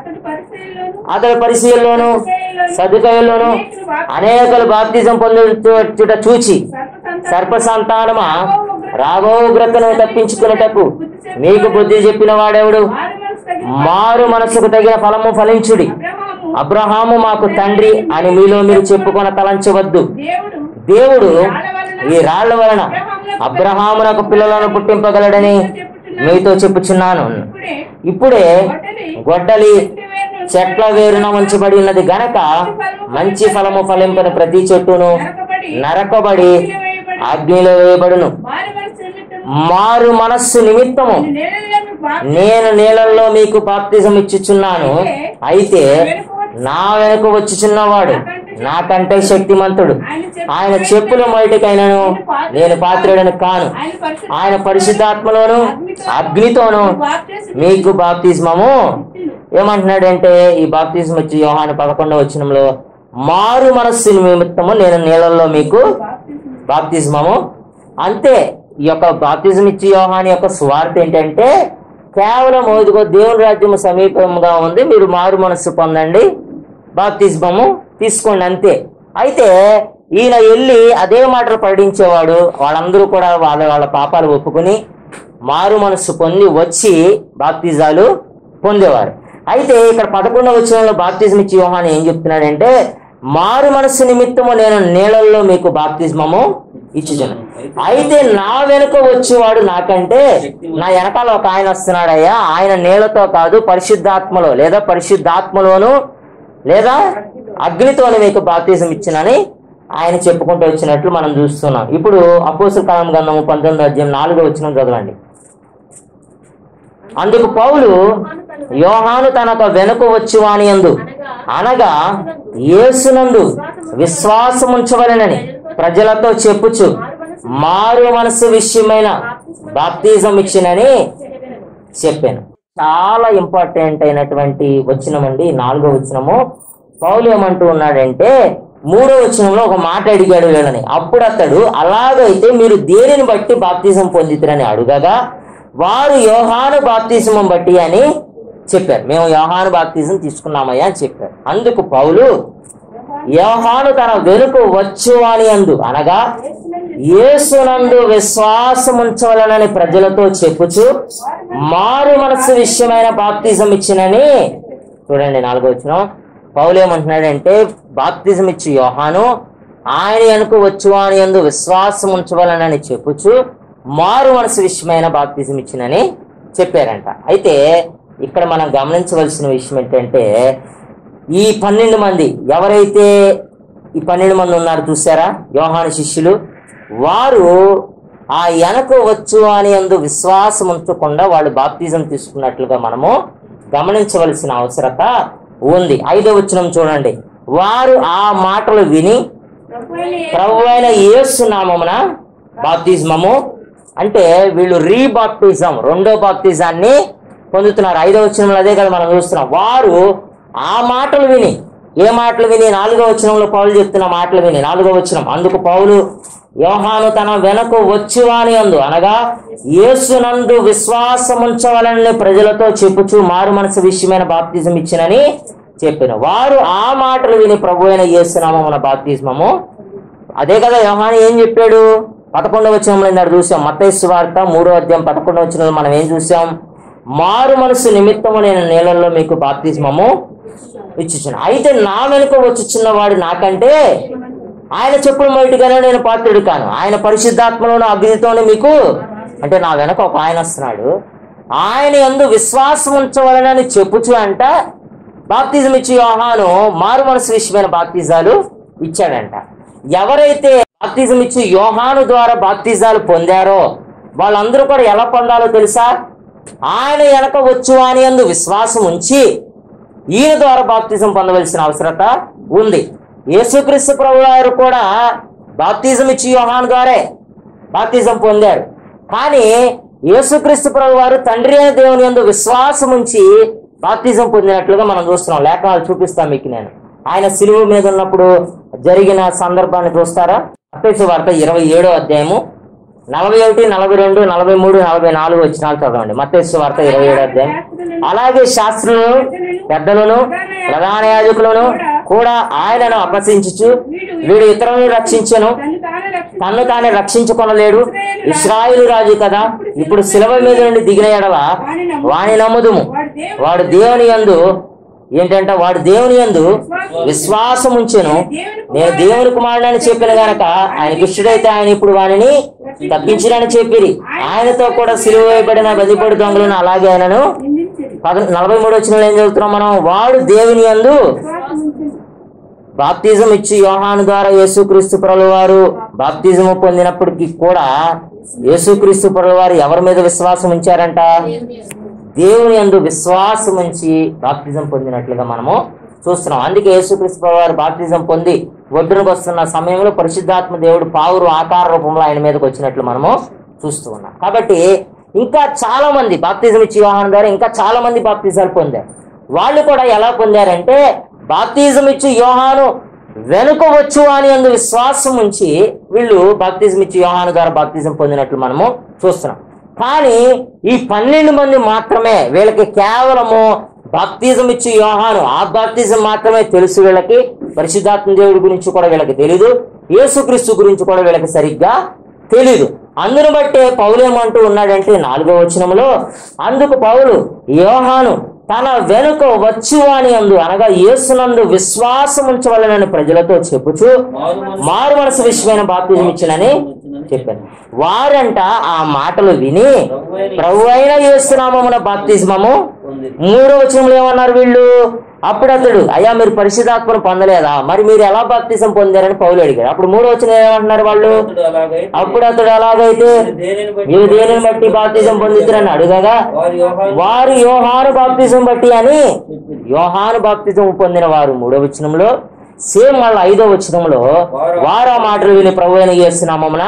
అతడు పరిసయ్యుల్లోను సదుకాయుల్లోను అనేకలు బాప్తిజం పొందుట చూచి సర్ప సంతానమా రాబో ఉగ్రతను తప్పించుకున్నటకు మీకు బుద్ధి చెప్పిన వాడెవడు? మారు మనసుకు తగిన ఫలము ఫలించుడి. అబ్రహాము మాకు తండ్రి అని మీలో మీరు చెప్పుకొన తలంచవద్దు. దేవుడు ఈ రాళ్ల వలన అబ్రహామునకు పిల్లలను పుట్టింపగలడని మీతో చెప్పుచున్నాను. ఇప్పుడే గొడ్డలి చెట్ల వేరున ఉంచబడి ఉన్నది గనక మంచి ఫలము ఫలింపని ప్రతి చెట్టును నరకబడి అగ్నిలో వేయబడును. మారు మనస్సు నిమిత్తము నేను నీళ్ళల్లో మీకు బాప్తిజం ఇచ్చుచున్నాను. అయితే నా వెనుక వచ్చుచున్నవాడు నాకంటే శక్తిమంతుడు. ఆయన చెప్పుల మొదటికైనను నేను పాత్రుడను కాను. ఆయన పరిశుద్ధాత్మలోను అగ్నితోను మీకు బాప్తిజమము. ఏమంటున్నాడంటే ఈ బాప్తిజం వచ్చి యోహాను 11వ వచనంలో మారు మనస్సు నిమిత్తము నేను నీళ్ళల్లో మీకు బాప్తిజమము. అంతే. ఈ యొక్క బాప్తిజం ఇచ్చి యోహాను యొక్క సువార్త ఏంటంటే కేవలం ఇదిగో దేవుని రాజ్యము సమీపంగా ఉంది, మీరు మారు మనస్సు పొందండి, బాప్తిజమము తీసుకోండి, అంతే. అయితే ఈయన వెళ్ళి అదే మాటలు ప్రకటించేవాడు. వాళ్ళందరూ కూడా వాళ్ళ పాపాలు ఒప్పుకుని మారు మనస్సు పొంది వచ్చి బాప్తిజాలు పొందేవారు. అయితే ఇక్కడ 11వ వచనంలో బాప్తిజం ఇచ్చి యోహాను ఏం చెప్తున్నాడంటే మారు మనస్సు నిమిత్తము నేను నీళ్ళల్లో మీకు బాప్తిజమము ఇచ్చుచున్నాను. అయితే నా వెనుక వచ్చేవాడు నాకంటే, నా వెనకాల ఒక ఆయన వస్తున్నాడయ్యా, ఆయన నీళ్లతో కాదు పరిశుద్ధాత్మలో లేదా పరిశుద్ధాత్మలోను లేదా అగ్నితోనే మీకు బాప్తిజం ఇచ్చినని ఆయన చెప్పుకుంటూ వచ్చినట్లు మనం చూస్తున్నాం. ఇప్పుడు అపోస్తల గ్రంథము 19వ అధ్యాయం 4వ వచనం చదవండి. అందుకు పౌలు యోహాను తనకు వెనుక వచ్చువాని యందు అనగా యేసునందు విశ్వాసం ఉంచవలెనని ప్రజలతో చెప్పుచు మారు మనసు విషయమైన బాప్తిజం ఇచ్చినని చెప్పాను. చాలా ఇంపార్టెంట్ అయినటువంటి వచనమండి 4వ వచనము. పౌలు ఏమంటూ ఉన్నాడంటే 3వ వచనంలో ఒక మాట అడిగాడు వీళ్ళని. అప్పుడు అతడు అలాగైతే మీరు దేనిని బట్టి బాప్తిజం పొందితురని అడుగగా వారు యోహాను బాప్తిజం బట్టి అని చెప్పారు. మేము యోహాను బాప్తిజం తీసుకున్నామయ్యా అని చెప్పారు. అందుకు పౌలు యోహాను తన వెనుక వచ్చువాని యందు అనగా యేసునందు విశ్వాసం ఉంచవలనని ప్రజలతో చెప్పుచు మారు మనస్సు విషయమైన బాప్తిజం ఇచ్చినని. చూడండి 4వ వచనం. పౌలు ఏమంటున్నాడంటే బాప్తిజం ఇచ్చి యోహాను ఆయన వెనుక వచ్చువాని యందు విశ్వాసం ఉంచవలనని చెప్పుచు మారు మనసు విషయమైన బాప్తిజం ఇచ్చినని చెప్పారంట. అయితే ఇక్కడ మనం గమనించవలసిన విషయం ఏంటంటే ఈ 12 మంది ఎవరైతే ఈ 12 మంది ఉన్నారు చూసారా యోహాను శిష్యులు, వారు ఆ వెనక వచ్చు అని యందు విశ్వాసం ఉంచకుండా వాళ్ళు బాప్తిజం తీసుకున్నట్లుగా మనము గమనించవలసిన అవసరత ఉంది. 5వ వచనం చూడండి. వారు ఆ మాటలు విని ప్రభువైన యేసు నామమున బాప్తిజమము, అంటే వీళ్ళు రీబాప్టిజం రెండో బాప్తిజాన్ని పొందుతున్నారు. 5వ వచనంలో అదే కదా మనం చూస్తున్నాం. వారు ఆ మాటలు విని, ఏ మాటలు విని? 4వ వచనంలో పౌలు చెప్తున్న మాటలు విని. 4వ వచనం. అందుకు పౌలు యోహాను తన వెనక వచ్చువాని యందు అనగా యేసునందు విశ్వాసం ఉంచవలని ప్రజలతో చెప్పుచు మారు మనసు విషయమైన బాప్తిజం ఇచ్చినని చెప్పాను. వారు ఆ మాటలు విని ప్రభువైన యేసు నామమున బాప్తిజమము. అదే కదా యోహాను ఏం చెప్పాడు? 11వ వచనంలో చూసాం. మత్తయి సువార్త 3వ అధ్యాయం 11వ వచనంలో మనం ఏం చూసాం? మారు మనసు నిమిత్తము నేను నీళ్ళల్లో మీకు బాప్తిస్మము ఇచ్చుచున్నాను. అయితే నా వెనుక వచ్చుచున్న వాడు నాకంటే ఆయన చెప్పుల మొదటిగానే నేను పాత్రుడు కాను, ఆయన పరిశుద్ధాత్మలోను అగ్నితోనే మీకు, అంటే నా వెనక ఒక ఆయన వస్తున్నాడు, ఆయన యందు విశ్వాసం ఉంచవలనని చెప్పుచు అంట బాప్తిజం ఇచ్చి యోహాను మారు మనసు విషయమైన బాప్తిజాలు ఇచ్చాడంట. ఎవరైతే బాప్తిజం ఇచ్చి యోహాను ద్వారా బాప్తిజాలు పొందారో వాళ్ళందరూ కూడా ఎలా పొందాలో తెలుసా? ఆయన వెనక వచ్చు అని యందు విశ్వాసం ఉంచి ఈయన ద్వారా బాప్తిజం పొందవలసిన అవసరత ఉంది. యేసుక్రీస్తు ప్రభువారు కూడా బాప్తిజం ఇచ్చి యోహాను ద్వారే బాప్తిజం పొందారు. కానీ యేసుక్రీస్తు ప్రభువారు తండ్రి అయిన దేవుని యందు విశ్వాసం ఉంచి బాప్తిజం పొందినట్లుగా మనం చూస్తున్నాం. లేఖనాలు చూపిస్తాం మీకు నేను. ఆయన సిలువ మీద ఉన్నప్పుడు జరిగిన సందర్భాన్ని చూస్తారా? మత్తయి సువార్త 27వ అధ్యాయము 41, 42, 43, 44 వచనాలు చదవండి. మత్తయి సువార్త 27వ అధ్యాయం. అలాగే శాస్త్రులను, పెద్దలను, ప్రధాన యాజకులను కూడా ఆయనను అపహసించుచు వీడు ఇతరులను రక్షించను, తన్ను తానే రక్షించుకొనలేడు, ఇశ్రాయేలు రాజు కదా, ఇప్పుడు శిలువ మీద నుండి దిగిన ఎడల వాని నమ్ముదుము, వాడు దేవుని యందు ఏంటంటే వాడు దేవుని యందు విశ్వాసం ఉంచెను, నేను దేవుని కుమారుడని చెప్పిన గనక ఆయనకి ఇష్టడైతే ఆయన ఇప్పుడు వానిని తప్పించినని చెప్పిరి. ఆయనతో కూడా సిలువ వేయబడిన బదిపడి దొంగలను అలాగే ఆయనను 43 వచనంలో ఏం చదువుతున్నాం మనం? వాడు దేవుని యందు బాప్తిజం ఇచ్చి యోహాను ద్వారా యేసుక్రీస్తు ప్రభువారు బాప్తిజము పొందినప్పటికీ కూడా యేసుక్రీస్తు ప్రభువారు ఎవరి మీద విశ్వాసం ఉంచారంట? దేవుని యందు విశ్వాసం ఉంచి బాప్తిజం పొందినట్లుగా మనము చూస్తున్నాం. అందుకే యేసుక్రీస్తు ప్రభువారు బాప్తిజం పొంది ఒడ్డునకు వస్తున్న సమయంలో పరిశుద్ధాత్మ దేవుడు పావురు ఆకార రూపంలో ఆయన మీదకి వచ్చినట్లు మనము చూస్తూ ఉన్నాం. కాబట్టి ఇంకా చాలా మంది బాప్తిజం ఇచ్చి యోహాను ద్వారా ఇంకా చాలా మంది బాప్తిజాలు పొందారు. వాళ్ళు కూడా ఎలా పొందారంటే బాప్తిజం ఇచ్చి యోహాను వెనుక వచ్చు అని యందు విశ్వాసం ఉంచి వీళ్ళు బాప్తిజం ఇచ్చి యోహాను ద్వారా బాప్తిజం పొందినట్లు మనము చూస్తున్నాం. కానీ ఈ 12 మంది మాత్రమే, వీళ్ళకి కేవలము బాప్తిజం ఇచ్చి యోహాను ఆ బాప్తిజం మాత్రమే తెలుసు. వీళ్ళకి పరిశుద్ధాత్మ దేవుడి గురించి కూడా వీళ్ళకి తెలీదు, యేసుక్రీస్తు గురించి కూడా వీళ్ళకి సరిగ్గా తెలీదు. అందును బట్టే పౌలు ఏమంటూ ఉన్నాడంటే 4వ వచనంలో, అందుకు పౌలు యోహాను తన వెనుక వచ్చు అని అందు అనగా యేసునందు విశ్వాసం ఉంచవలనని ప్రజలతో చెప్పుచు మారు మనసు విషయమైన బాప్తిజం ఇచ్చినని చెప్పాను. వారంట ఆ మాటలు విని ప్రభువైన యేసు నామమున బాప్తిజమము 3వ వచనంలో ఏమన్నారు వీళ్ళు? అప్పుడు అతడు, అయ్యా మీరు పరిశుద్ధాత్మను పొందలేదా, మరి మీరు ఎలా బాప్తిజం పొందారని పౌలు అడిగారు. అప్పుడు 3వ వచనం ఏమంటున్నారు వాళ్ళు? అప్పుడు అతడు అలాగైతే మీరు దేనిని బట్టి బాప్తిజం పొందితురని అడుగగా వారు యోహాను బాప్తిజం బట్టి అని, యోహాను బాప్తిజం పొందిన వారు 3వ వచనంలో, సేమ్ వాళ్ళ 5వ వచనంలో వారు ఆ మాటలు విని ప్రభువైన యేసు నామమున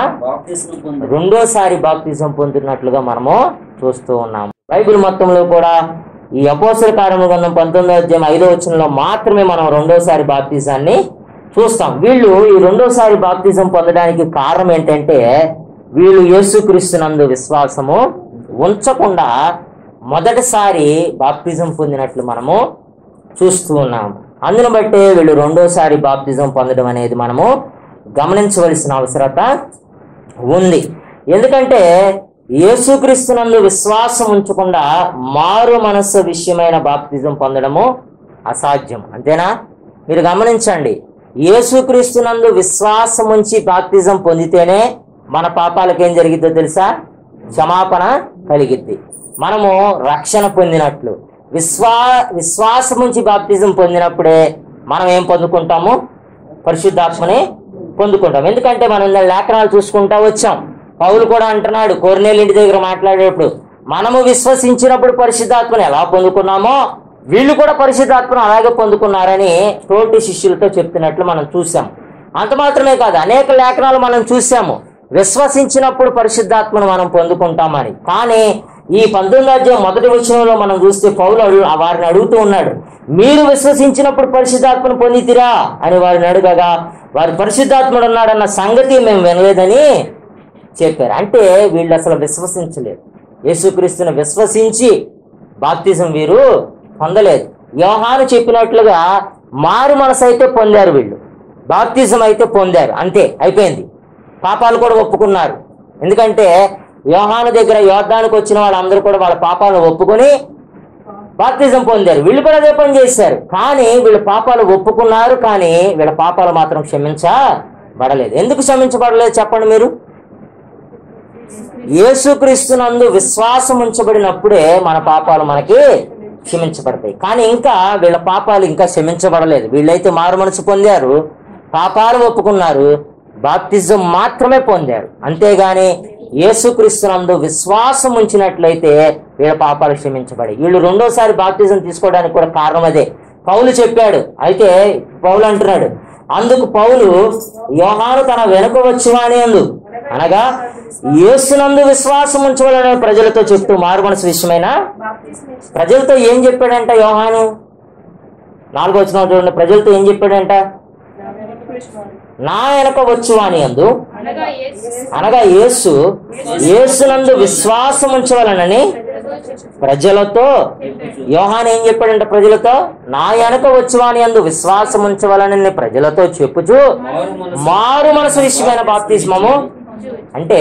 రెండోసారి బాప్తిజం పొందుతున్నట్లుగా మనము చూస్తూ ఉన్నాము. బైబిల్ మొత్తంలో కూడా ఈ అపోస్తల కార్యముల గ్రంథం 19వ అధ్యాయం 5వ వచనంలో మాత్రమే మనం రెండోసారి బాప్తిజాన్ని చూస్తాం. వీళ్ళు ఈ రెండోసారి బాప్తిజం పొందడానికి కారణం ఏంటంటే వీళ్ళు యేసుక్రీస్తునందు విశ్వాసము ఉంచకుండా మొదటిసారి బాప్తిజం పొందినట్లు మనము చూస్తూ ఉన్నాము. అందును బట్టే వీళ్ళు రెండోసారి బాప్తిజం పొందడం అనేది మనము గమనించవలసిన అవసరత ఉంది. ఎందుకంటే యేసుక్రీస్తునందు విశ్వాసం ఉంచకుండా మారు మనస్సు విషయమైన బాప్తిజం పొందడము అసాధ్యం. అంతేనా? మీరు గమనించండి, యేసుక్రీస్తునందు విశ్వాసం ఉంచి బాప్తిజం పొందితేనే మన పాపాలకు ఏం జరిగిద్దో తెలుసా? క్షమాపణ కలిగిద్ది, మనము రక్షణ పొందినట్లు. విశ్వాసం ఉంచి బాప్తిజం పొందినప్పుడే మనం ఏం పొందుకుంటాము? పరిశుద్ధాత్మని పొందుకుంటాం. ఎందుకంటే మనం లేఖనాలు చూసుకుంటా వచ్చాం. పౌలు కూడా అంటున్నాడు కొర్నేలు ఇంటి దగ్గర మాట్లాడేటప్పుడు, మనము విశ్వసించినప్పుడు పరిశుద్ధాత్మను ఎలా పొందుకున్నామో వీళ్ళు కూడా పరిశుద్ధాత్మను అలాగే పొందుకున్నారని తోటి శిష్యులతో చెప్తున్నట్లు మనం చూసాం. అంత మాత్రమే కాదు, అనేక లేఖనాలు మనం చూసాము విశ్వసించినప్పుడు పరిశుద్ధాత్మను మనం పొందుకుంటామని. కానీ ఈ 19వ అధ్యాయం 1వ వచనంలో మనం చూస్తే పౌలు వారిని అడుగుతూ ఉన్నాడు, మీరు విశ్వసించినప్పుడు పరిశుద్ధాత్మను పొందితిరా అని వారిని అడగగా వారు పరిశుద్ధాత్ముడు ఉన్నాడన్న సంగతి మేము వినలేదని చెప్పారు. అంటే వీళ్ళు అసలు విశ్వసించలేదు. యేసుక్రీస్తుని విశ్వసించి బాప్తిజం వీరు పొందలేదు. యోహాను చెప్పినట్లుగా మారు మనసు అయితే పొందారు, వీళ్ళు బాప్తిజం అయితే పొందారు, అంతే అయిపోయింది. పాపాలు కూడా ఒప్పుకున్నారు. ఎందుకంటే యోహాను దగ్గర యోర్దానుకు వచ్చిన వాళ్ళందరూ కూడా వాళ్ళ పాపాలను ఒప్పుకొని బాప్తిజం పొందారు. వీళ్ళు కూడా అదే పని చేశారు. కానీ వీళ్ళ పాపాలు ఒప్పుకున్నారు, కానీ వీళ్ళ పాపాలు మాత్రం క్షమించబడలేదు. ఎందుకు క్షమించబడలేదు చెప్పండి మీరు? యేసుక్రీస్తునందు విశ్వాసం ఉంచబడినప్పుడే మన పాపాలు మనకి క్షమించబడతాయి. కానీ ఇంకా వీళ్ళ పాపాలు ఇంకా క్షమించబడలేదు. వీళ్ళైతే మారు మనసు పొందారు, పాపాలు ఒప్పుకున్నారు, బాప్తిజం మాత్రమే పొందారు. అంతేగాని యేసుక్రీస్తునందు విశ్వాసం ఉంచినట్లయితే వీళ్ళ పాపాలు క్షమించబడి. వీళ్ళు రెండోసారి బాప్తిజం తీసుకోవడానికి కూడా కారణం అదే. పౌలు చెప్పాడు. అయితే పౌలు అంటున్నాడు, అందుకు పౌలు యోహాను తన వెనుక వచ్చువాని అందు, అనగా యేసునందు విశ్వాసం ఉంచవాలని ప్రజలతో చెప్తూ మారు మనసు విషయమైన ప్రజలతో ఏం చెప్పాడంట యోహాను? 4వ వచనం చూడండి. ప్రజలతో ఏం చెప్పాడంట? నా వెనక వచ్చువాని అందు, అనగా యేసునందు విశ్వాసం ఉంచవాలనని ప్రజలతో. యోహాను ఏం చెప్పాడంట ప్రజలతో? నా వెనక వచ్చువాని అందు విశ్వాసం ఉంచవాలని ప్రజలతో చెప్పుచు మారు మనసు విషయమైన బాప్తిస్మము. అంటే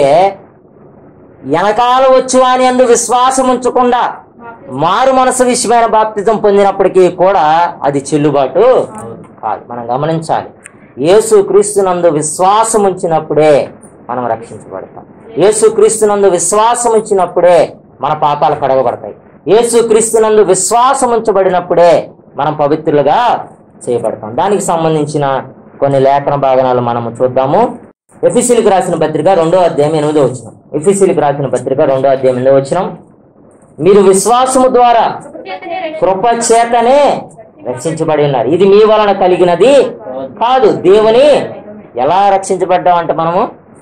వెనకాల వచ్చువాని అందు విశ్వాసం ఉంచకుండా మారు మనసు విషయమైన బాప్తిజం పొందినప్పటికీ కూడా అది చెల్లుబాటు కాదు. మనం గమనించాలి. యేసు క్రీస్తునందు విశ్వాసం ఉంచినప్పుడే మనం రక్షించబడతాం. యేసు క్రీస్తునందు విశ్వాసం ఉంచినప్పుడే మన పాపాలు కడగబడతాయి. యేసు క్రీస్తునందు విశ్వాసం ఉంచబడినప్పుడే మనం పవిత్రులుగా చేయబడతాం. దానికి సంబంధించిన కొన్ని లేఖన భాగనాలు మనము చూద్దాము. ఎఫెసీయులకు రాసిన పత్రిక 2వ అధ్యాయం 8వ వచనం. ఎఫెసీయులకు రాసిన పత్రిక 2వ అధ్యాయం 8వ వచనం. మీరు విశ్వాసము ద్వారా కృప చేతనే రక్షించబడి ఉన్నారు. ఇది మీ వలన కలిగినది కాదు. దేవుని ఎలా రక్షించబడ్డామంటే మనము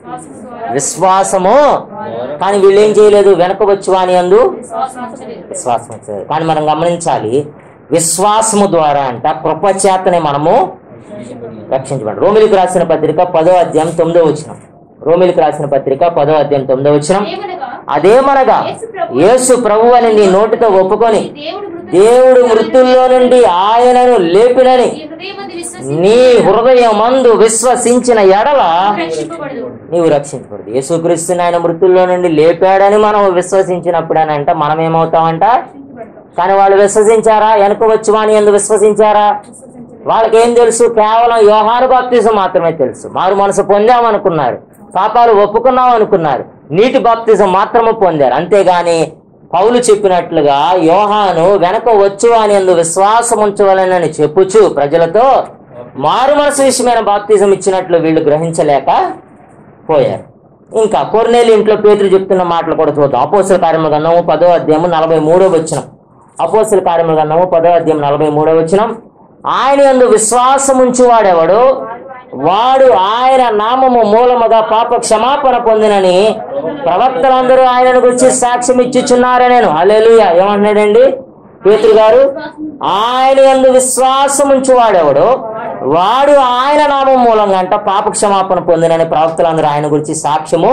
విశ్వాసము. కానీ వీళ్ళు ఏం చేయలేదు, వెనక వచ్చువాని అందు విశ్వాసం వచ్చేది. కానీ మనం గమనించాలి, విశ్వాసము ద్వారా అంట కృప చేతనే మనము రక్షించబడి. రోమిలికి రాసిన పత్రిక 10వ అధ్యాయం 9వ వచనం. రోమిలికి రాసిన పత్రిక 10వ అధ్యాయం 9వ వచనం. అదేమనగా యేసు ప్రభువు అని నీ నోటితో ఒప్పుకొని దేవుడు మృతుల్లో నుండి ఆయనను లేపినని నీ హృదయమందు విశ్వసించిన ఎడల నీవు రక్షించబడదు. యేసుక్రీస్తుని ఆయన మృతుల్లో నుండి లేపాడని మనం విశ్వసించినప్పుడు అని అంట మనం ఏమవుతామంట. కానీ వాళ్ళు విశ్వసించారా? వెనక వచ్చువాని యందు విశ్వసించారా? వాళ్ళకి ఏం తెలుసు? కేవలం యోహాను బాప్తిజం మాత్రమే తెలుసు. మారు మనసు పొందామనుకున్నారు, పాపాలు ఒప్పుకున్నాం అనుకున్నారు, నీటి బాప్తిజం మాత్రమే పొందారు. అంతేగాని పౌలు చెప్పినట్లుగా యోహాను వెనక వచ్చువాని యందు విశ్వాసం ఉంచవలనని చెప్పుచు ప్రజలతో మారు మనసు విషయమైన బాప్తిజం ఇచ్చినట్లు వీళ్ళు గ్రహించలేక పోయారు. ఇంకా కొర్నేలి ఇంట్లో పేతురు చెప్తున్న మాటలు కూడా చూద్దాం. అపోస్తల కార్యముల గ్రంథము 10వ అధ్యాయము 43వ వచనం. అపోస్తల కార్యముల గ్రంథము 10వ అధ్యాయం 43వ వచనం. ఆయన యందు విశ్వాసం ఉంచువాడెవడు వాడు ఆయన నామము మూలముగా పాప క్షమాపణ పొందినని ప్రవక్తలందరూ ఆయనను గురించి సాక్ష్యం ఇచ్చుచున్నారని. నేను హల్లెలూయా. ఏమంటున్నాడండి పేతురు గారు? ఆయన యందు విశ్వాసం ఉంచువాడెవడు వాడు ఆయన నామం మూలంగా అంట పాప క్షమాపణ పొందినని ప్రవక్తలందరూ ఆయన గురించి సాక్ష్యము.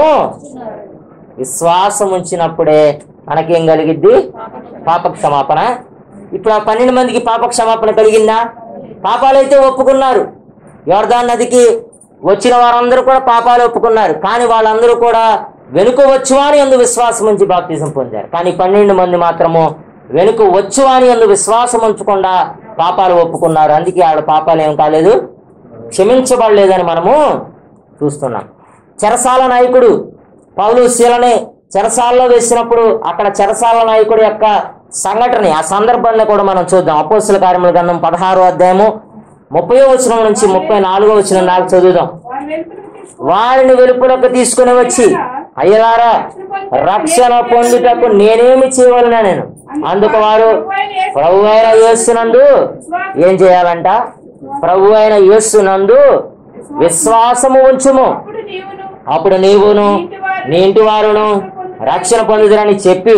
విశ్వాసం ఉంచినప్పుడే మనకేం కలిగిద్ది? పాప క్షమాపణ. ఇప్పుడు ఆ 12 మందికి పాప క్షమాపణ కలిగిందా? పాపాలైతే ఒప్పుకున్నారు. యోర్దాను నదికి వచ్చిన వారందరూ కూడా పాపాలు ఒప్పుకున్నారు. కానీ వాళ్ళందరూ కూడా వెనుక వచ్చువాని యందు విశ్వాసం ఉంచి బాప్తిజం పొందారు. కానీ 12 మంది మాత్రము వెనుక వచ్చువాని యందు విశ్వాసం ఉంచకుండా పాపాలు ఒప్పుకున్నారు. అందుకే ఆడ పాపాలు ఏం కాలేదు, క్షమించబడలేదని మనము చూస్తున్నాం. చెరసాల నాయకుడు పౌలు శీలని చెరసాలలో వేసినప్పుడు అక్కడ చెరసాల నాయకుడు యొక్క సంఘటన, ఆ సందర్భాన్ని కూడా మనం చూద్దాం. అపోస్తల కార్యముల గ్రంథం 16వ అధ్యాయము 30వ వచనం నుంచి 34వ వచనం దాకా చదువుదాం. వారిని వెలుపలకు తీసుకుని వచ్చి, అయ్యలారా రక్షణ పొందుటకు నేనేమి చేయవలన నేను. అందుకు వారు ప్రభు అయిన యేసునందు ఏం చేయాలంట? ప్రభు అయిన యేసునందు విశ్వాసము ఉంచుము, అప్పుడు నీవును నీ ఇంటి వారును రక్షణ పొందుదురని చెప్పి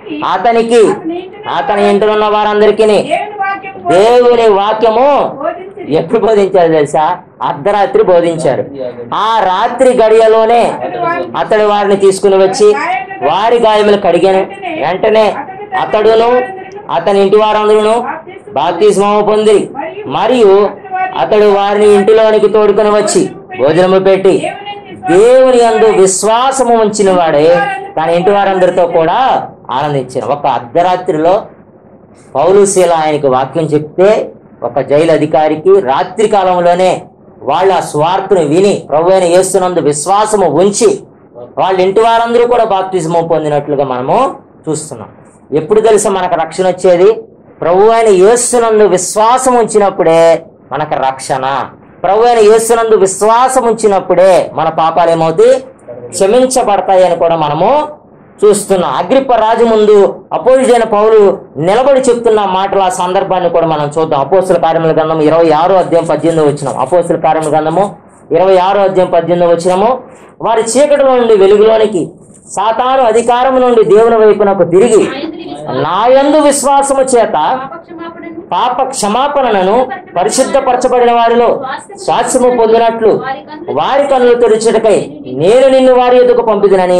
అతని ఇంటిలో ఉన్న వారందరికీ దేవుని వాక్యము ఎప్పుడు బోధించారు తెలుసా? అర్ధరాత్రి బోధించారు. ఆ రాత్రి గడియలోనే అతడు వారిని తీసుకుని వచ్చి వారి గాయములు కడిగాను. వెంటనే అతడును అతని ఇంటి వారందరూ బాప్తిస్మము పొంది, మరియు అతడు వారిని ఇంటిలోనికి తోడుకొని వచ్చి భోజనము పెట్టి దేవుని యందు విశ్వాసము ఉంచిన వాడే కానీ ఇంటి వారందరితో కూడా ఆనందించారు. ఒక అర్ధరాత్రిలో పౌలు శీల ఆయనకు వాక్యం చెప్తే ఒక జైలు అధికారికి రాత్రి కాలంలోనే వాళ్ళ స్వార్థను విని ప్రభువైన యేసునందు విశ్వాసము ఉంచి వాళ్ళ ఇంటి వారందరూ కూడా బాప్తిజము పొందినట్లుగా మనము చూస్తున్నాం. ఎప్పుడు తెలుసా మనకు రక్షణ వచ్చేది? ప్రభువైన యేసునందు విశ్వాసం ఉంచినప్పుడే మనకు రక్షణ. ప్రభువైన యేసునందు విశ్వాసం ఉంచినప్పుడే మన పాపాలు ఏమవుతాయి? క్షమించబడతాయి అని కూడా మనము చూస్తున్నాం. అగ్రిప్ప రాజు ముందు అపోజిట్ పౌలు నిలబడి చెప్తున్న మాటల ఆ సందర్భాన్ని కూడా మనం చూద్దాం. అపోస్తుల కార్యముల గ్రంథం 26వ అధ్యాయం 18వ వచనం. అపోస్తుల కార్యముల గ్రంథము 26వ అధ్యాయం 18వ వచనము. వారి చీకటిలో నుండి వెలుగులోనికి, సాతాను అధికారము నుండి దేవుని వైపునకు తిరిగి నాయందు విశ్వాసము చేత పాప క్షమాపణను పరిశుద్ధపరచబడిన వారిలో స్వాస్థ్యము పొందినట్లు వారి కన్నులు తెరుచుటకై నేను నిన్ను వారి ఎదుగు పంపిదినని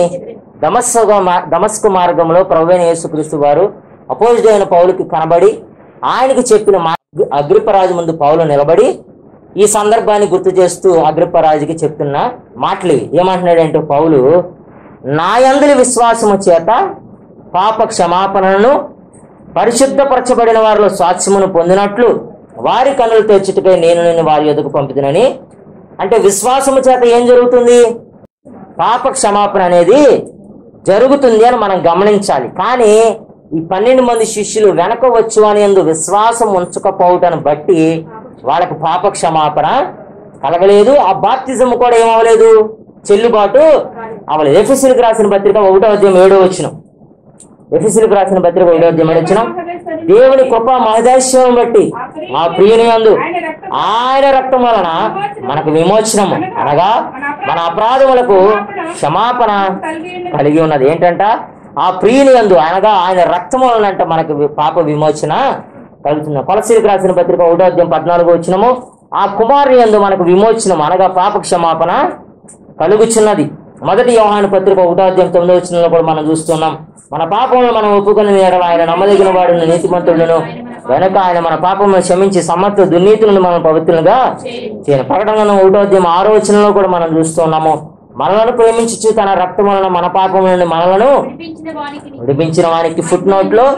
దమస్కు మార్గంలో ప్రభువైన యేసుక్రీస్తు వారు అపోజిట్ అయిన పౌలుకి కనబడి ఆయనకు చెప్పిన అగ్రిప్పరాజు ముందు పౌలు నిలబడి ఈ సందర్భాన్ని గుర్తు చేస్తూ అగ్రిప్పరాజుకి చెప్తున్న మాటలు ఏమంటున్నాడంటే, పౌలు నాయందు విశ్వాసము చేత పాప క్షమాపణను పరిశుద్ధపరచబడిన వారిలో స్వాస్థ్యమును పొందినట్లు వారి కన్నులు తెచ్చుటకై నేను నిన్ను వారి ఎదుగు పంపిదినని. అంటే విశ్వాసము చేత ఏం జరుగుతుంది? పాప క్షమాపణ అనేది జరుగుతుంది అని మనం గమనించాలి. కానీ ఈ 12 మంది శిష్యులు వెనక వచ్చు అని యందు విశ్వాసం ఉంచకపోవటాన్ని బట్టి వాళ్ళకి పాప క్షమాపణ కలగలేదు. ఆ బాప్తిజం కూడా ఏమవలేదు, చెల్లుబాటు అవ్వలేదు. ఎఫెసీయులకు రాసిన పత్రిక 1వ అధ్యాయం 7వ వచనం. ఎఫెసీయులకు రాసిన పత్రిక 1వ అధ్యాయం 7వ వచనం. దేవుని కృప మహదాశ్యం బట్టి మా ప్రియుని యందు ఆయన రక్తం వలన మనకు విమోచనము అనగా మన అపరాధములకు క్షమాపణ కలిగి ఉన్నది. ఏంటంట? ఆ ప్రియుని యందు అనగా ఆయన రక్తం వలన అంట మనకు పాప విమోచన కలుగుతుంది. కొలసీలకు రాసిన పత్రిక 1వ అధ్యాయం 14వ వచనము. ఆ కుమారుని యందు మనకు విమోచనం అనగా పాప క్షమాపణ కలుగుచున్నది. మొదటి యోహాను పత్రిక 1వ అధ్యాయం 9వ వచనంలో కూడా మనం చూస్తున్నాం. మన పాపములను మనం ఒప్పుకొని నేరడం ఆయన నమ్మదగిన వాడును నీతిమంతుడును వెనక ఆయన మన పాపములను క్షమించి సమర్థ దుర్నీతులను మనం పవిత్రులుగా చేయను. ప్రకటన 1వ అధ్యాయం 6వ వచనంలో కూడా మనం చూస్తున్నాము. మనలను ప్రేమించు తన రక్తం వలన మన పాపముల నుండి మనలను విడిపించిన వానికి ఫుట్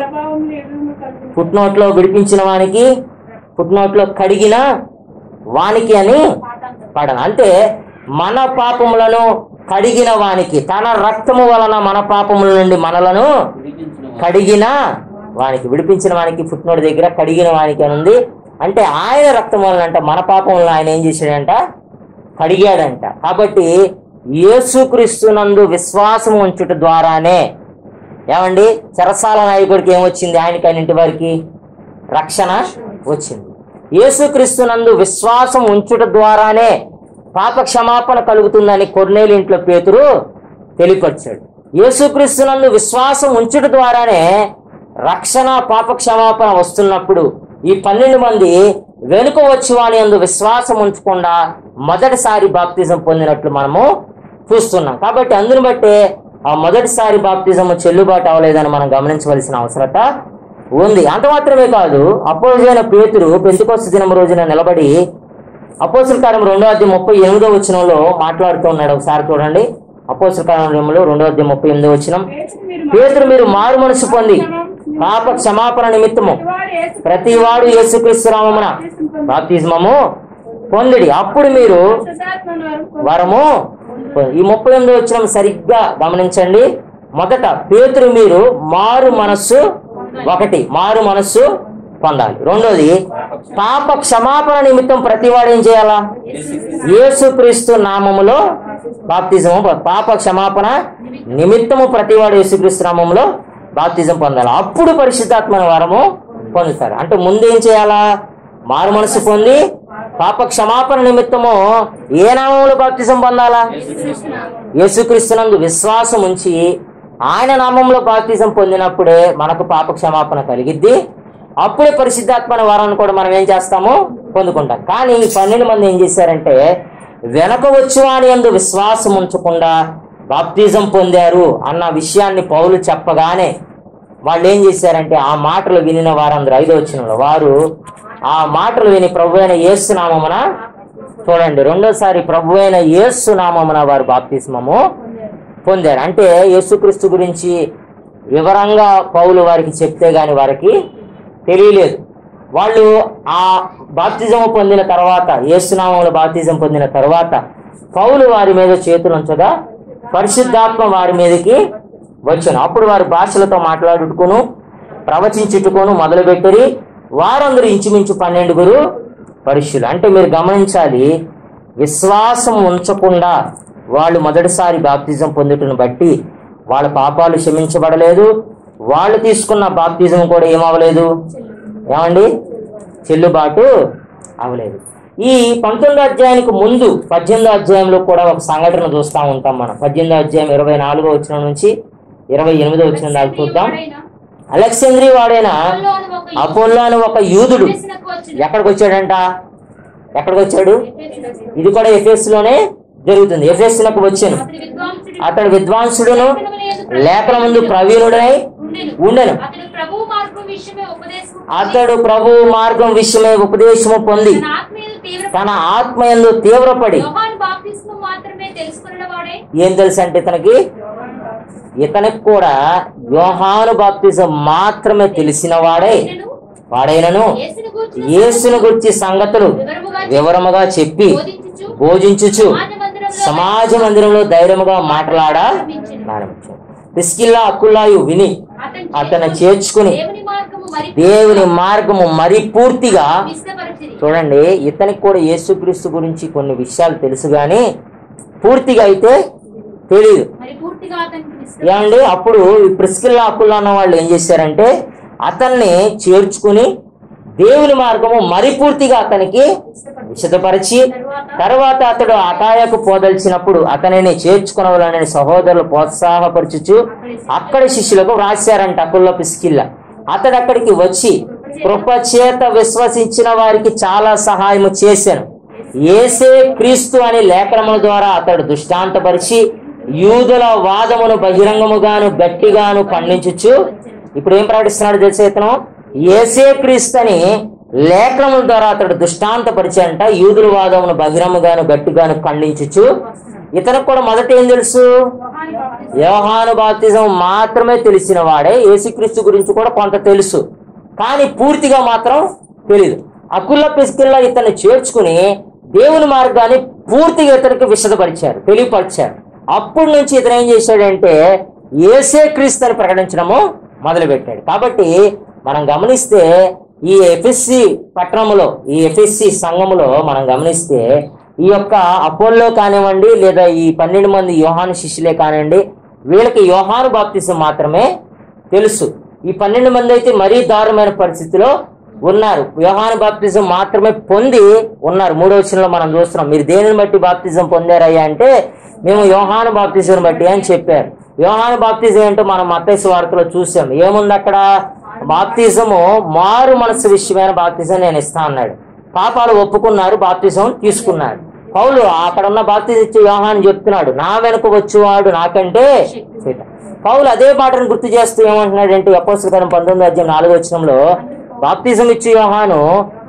నోట్లో విడిపించిన వానికి ఫుట్ నోట్లో కడిగిన వానికి అని పడన. అంటే మన పాపములను కడిగిన వానికి, తన రక్తము వలన మన పాపముల నుండి మనలను కడిగిన వానికి, విడిపించిన వానికి ఫుట్ నోట్ దగ్గర కడిగిన వానికి అని ఉంది. అంటే ఆయన రక్తం వలన అంట మన పాపములను ఆయన ఏం చేశాడంట? కడిగాడంట. కాబట్టి యేసుక్రీస్తునందు విశ్వాసం ఉంచుట ద్వారానే ఏమండి చెరసాల నాయకుడికి ఏమొచ్చింది? ఆయన ఇంటి వారికి రక్షణ వచ్చింది. యేసుక్రీస్తునందు విశ్వాసం ఉంచుట ద్వారానే పాప క్షమాపణ కలుగుతుందని కొర్నేలు ఇంట్లో పేతురు తెలియపరిచాడు. యేసుక్రీస్తునందు విశ్వాసం ఉంచుట ద్వారానే రక్షణ, పాప క్షమాపణ వస్తున్నప్పుడు ఈ 12 మంది వెనుక వచ్చు అని అందు విశ్వాసం ఉంచకుండా మొదటిసారి బాప్తిజం పొందినట్లు మనము చూస్తున్నాం. కాబట్టి అందుని బట్టే ఆ మొదటిసారి బాప్తిజం చెల్లుబాటు అవ్వలేదని మనం గమనించవలసిన అవసరత ఉంది. అంత మాత్రమే కాదు, అపోజిట్ పేతురు పెంతెకొస్తు దినం రోజున నిలబడి అపోస్తలుల కార్యం 2వ అధ్యాయం 38వ వచనంలో మాట్లాడుతూ ఉన్నాడు. ఒకసారి చూడండి. అపోస్తలుల కార్యంలో 2వ అధ్యాయం 38వ వచనం. పేతురు మీరు మారు మనసు పొంది పాప క్షమాపణ నిమిత్తము ప్రతివాడు యేసుక్రీస్తు నామమున బాప్తిస్మము పొందిడి, అప్పుడు మీరు వరము. ఈ 38వ వచనం సరిగ్గా గమనించండి. మొదట పేతురు మీరు మారు మనస్సు పొందాలి. రెండోది పాప క్షమాపణ నిమిత్తం ప్రతివాడు ఏం చేయాలా? యేసుక్రీస్తు నామములో బాప్తిజము. పాప క్షమాపణ నిమిత్తము ప్రతివాడు యేసుక్రీస్తు నామములో బాప్తిజం పొందాలి. అప్పుడు పరిశుద్ధాత్మ వరము పొందుతారు. అంటే ముందేం చేయాలా? మారు మనసు పొంది పాప క్షమాపణ నిమిత్తము ఏ నామములో బాప్తిజం పొందాలా? యేసుక్రీస్తునందు విశ్వాసం ఉంచి ఆయన నామంలో బాప్తిజం పొందినప్పుడే మనకు పాప క్షమాపణ కలిగిద్ది. అప్పుడే పరిశుద్ధాత్మ వరాన్ని కూడా మనం ఏం చేస్తాము? పొందుకుంటాం. కానీ ఈ 12 మంది ఏం చేశారంటే వెనక వచ్చు అని యందు విశ్వాసం ఉంచకుండా బాప్తిజం పొందారు అన్న విషయాన్ని పౌలు చెప్పగానే వాళ్ళు ఏం చేశారంటే ఆ మాటలు వినిన వారందరూ 5వ వచనంలో వారు ఆ మాటలు విని ప్రభువైన యేసు నామమున, చూడండి రెండోసారి ప్రభువైన యేసు నామమున వారు బాప్తిస్మము పొందారు. అంటే యేసుక్రీస్తు గురించి వివరంగా పౌలు వారికి చెప్తే గాని వారికి తెలియలేదు. వాళ్ళు ఆ బాప్తిజం పొందిన తర్వాత, యేసునామములో బాప్తిజం పొందిన తర్వాత పౌలు వారి మీద చేతులు ఉంచగా పరిశుద్ధాత్మ వారి మీదకి వచ్చాను. అప్పుడు వారు భాషలతో మాట్లాడుటకును ప్రవచించుటకును మొదలుపెట్టిరి. వారందరూ ఇంచుమించు 12 పరీక్షలు. అంటే మీరు గమనించాలి, విశ్వాసం ఉంచకుండా వాళ్ళు మొదటిసారి బాప్తిజం పొందుటను బట్టి వాళ్ళ పాపాలు క్షమించబడలేదు. వాళ్ళు తీసుకున్న బాప్తిజం కూడా ఏమవ్వలేదు, ఏమండి, చెల్లుబాటు అవ్వలేదు. ఈ 19వ అధ్యాయానికి ముందు 18వ అధ్యాయంలో కూడా ఒక సంఘటన చూస్తూ ఉంటాం మనం. 18వ అధ్యాయం 24వ వచనం నుంచి 28వ వచనం దాకా చూద్దాం. అలెగ్జాంద్రియ వాడైన అపోల్లో అని ఒక యూదుడు ఎక్కడికి వచ్చాడంట? ఎక్కడికి వచ్చాడు? ఇది కూడా ఎఫెసులోనే జరుగుతుంది. ఎఫెసులకు వచ్చాను. అతడు విద్వాంసుడును లేఖనమందు ప్రవీణుడై ఉండెను. అతడు ప్రభు మార్గం విషయమై ఉపదేశము పొంది తన ఆత్మయందు తీవ్రపడి ఏం తెలుసు అంటే ఇతనికి కూడా యోహాను బాప్తిజం మాత్రమే తెలిసిన వాడైనను యేసును గురించి సంగతులు వివరముగా చెప్పి బోధించుచు సమాజ మందిరంలో ధైర్యముగా మాట్లాడా ప్రిస్కిల్లా అకుల్లాయు విని అతను చేర్చుకుని దేవుని మార్గము మరి పూర్తిగా, చూడండి, ఇతనికి కూడా యేసుక్రీస్తు గురించి కొన్ని విషయాలు తెలుసు గాని పూర్తిగా అయితే తెలియదు. ఏమండి, అప్పుడు ప్రిస్కిల్లా అకుల్లా అన్న వాళ్ళు ఏం చేశారంటే అతన్ని చేర్చుకుని దేవుని మార్గము మరి పూర్తిగా అతనికి విశదపరిచి, తర్వాత అతడు అకాయకు పోదలిచినప్పుడు అతనిని చేర్చుకునవాలని సహోదరులు ప్రోత్సాహపరచుచు అక్కడి శిష్యులకు రాశారంట అకుల్లా ప్రిస్కిల్లా. అతడు అక్కడికి వచ్చి కృపచేత విశ్వసించిన వారికి చాలా సహాయము చేశాను. యేసే క్రీస్తు అని లేఖనముల ద్వారా అతడు దృష్టాంతపరిచి యూదుల వాదమును బహిరంగముగాను గట్టిగాను ఖండించుచు, ఇప్పుడు ఏం ప్రకటిస్తున్నాడు తెలిసే, ఇతను యేసే క్రీస్తు అని లేఖనముల ద్వారా అతడు దృష్టాంతపరిచాడంట. యూదుల వాదమును బహిరంగముగాను గట్టిగాను ఖండించుచు. ఇతనికి కూడా మొదట ఏం తెలుసు? యోహాను బాప్తిజం మాత్రమే తెలిసిన వాడే. యేసుక్రీస్తు గురించి కూడా కొంత తెలుసు, కానీ పూర్తిగా మాత్రం తెలియదు. అకుల్లా ప్రిస్కిల్లా ఇతన్ని చేర్చుకుని దేవుని మార్గాన్ని పూర్తిగా ఇతనికి విశదపరిచారు, తెలియపరిచారు. అప్పటి నుంచి ఇతను ఏం చేశాడంటే యేసే క్రీస్తు అని ప్రకటించడము మొదలుపెట్టాడు. కాబట్టి మనం గమనిస్తే ఈ ఎఫెసీ పట్టణములో, ఈ ఎఫెసీ సంఘములో మనం గమనిస్తే ఈ యొక్క అపోల్లో కానివ్వండి లేదా ఈ 12 మంది యోహాను శిష్యులే కానివ్వండి, వీళ్ళకి యోహాను బాప్తిజం మాత్రమే తెలుసు. ఈ 12 మంది అయితే మరీ దారుణమైన పరిస్థితిలో ఉన్నారు. యోహాను బాప్తిజం మాత్రమే పొంది ఉన్నారు. 3వ వచనంలో మనం చూస్తున్నాం, మీరు దేనిని బట్టి బాప్తిజం పొందారయ్యా అంటే మేము యోహాను బాప్తిజం బట్టి అని చెప్పారు. యోహాను బాప్తిజం ఏంటో మనం మత్తయి సువార్తలో చూసాం. ఏముంది అక్కడ? బాప్తిజము మారు మనసు విషయమైన బాప్తిజం నేను ఇస్తా అన్నాడు. పాపాలు ఒప్పుకున్నారు, బాప్తిజం తీసుకున్నారు. పౌలు అక్కడ ఉన్న బాప్తిజం ఇచ్చే యోహాను చెప్తున్నాడు, నా వెనుక వచ్చేవాడు నాకంటే. పౌలు అదే మాటను గుర్తు చేస్తూ ఏమంటున్నాడంటే అపోస్తలుల కార్యం 19వ అధ్యాయం 4వ వచనంలో బాప్తిజం ఇచ్చే యోహాను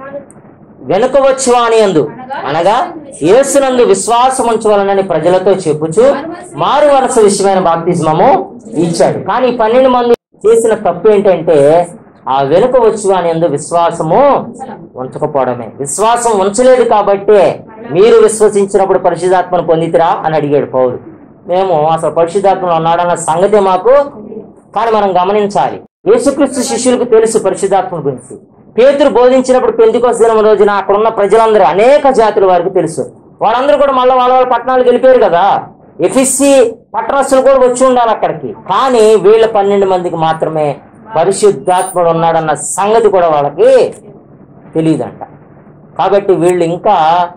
వెనుక వచ్చువాని యందు అనగా యేసునందు విశ్వాసం ఉంచవలనని ప్రజలతో చెప్పుచు మారు వరస విషయమైన బాప్తిజమము ఇచ్చాడు. కానీ 12 మంది చేసిన తప్పు ఏంటంటే ఆ వెనుక వచ్చువాని యందు విశ్వాసము ఉంచకపోవడమే. విశ్వాసం ఉంచలేదు కాబట్టే మీరు విశ్వసించినప్పుడు పరిశుద్ధాత్మను పొందితిరా అని అడిగాడు పౌలు. మేము అసలు పరిశుద్ధాత్మలో ఉన్నాడన్న సంగతి మాకు, కానీ మనం గమనించాలి, యేసుక్రీస్తు శిష్యులకు తెలుసు పరిశుద్ధాత్మ గురించి. పేతురు బోధించినప్పుడు పెంతెకొస్తు దినం రోజున అక్కడ ఉన్న ప్రజలందరూ అనేక జాతుల వారికి తెలుసు. వాళ్ళందరూ కూడా మళ్ళీ వాళ్ళ పట్టణాలకు వెళ్ళిపోయారు కదా. ఎఫెసీ పట్టణస్తులు కూడా వచ్చి ఉండాలి అక్కడికి. కానీ వీళ్ళ 12 మందికి మాత్రమే పరిశుద్ధాత్ముడు ఉన్నాడన్న సంగతి కూడా వాళ్ళకి తెలియదంట. కాబట్టి వీళ్ళు ఇంకా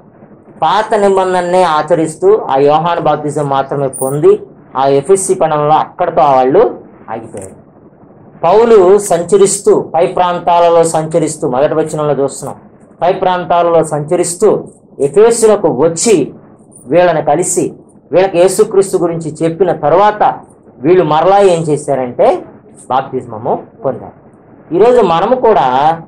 పాత నిబంధననే ఆచరిస్తూ ఆ యోహాను బాప్తిజం మాత్రమే పొంది ఆ ఎఫెసీ పట్టణంలో అక్కడితో వాళ్ళు ఆగిపోయారు. పౌలు సంచరిస్తూ పై ప్రాంతాలలో సంచరిస్తూ, మొదటి వచనంలో చూస్తున్నాం, పై ప్రాంతాలలో సంచరిస్తూ ఎఫెసులకు వచ్చి వీళ్ళని కలిసి వీళ్ళకి యేసుక్రీస్తు గురించి చెప్పిన తర్వాత వీళ్ళు మరలా ఏం చేశారంటే బాప్తిజమము పొందారు. ఈరోజు మనము కూడా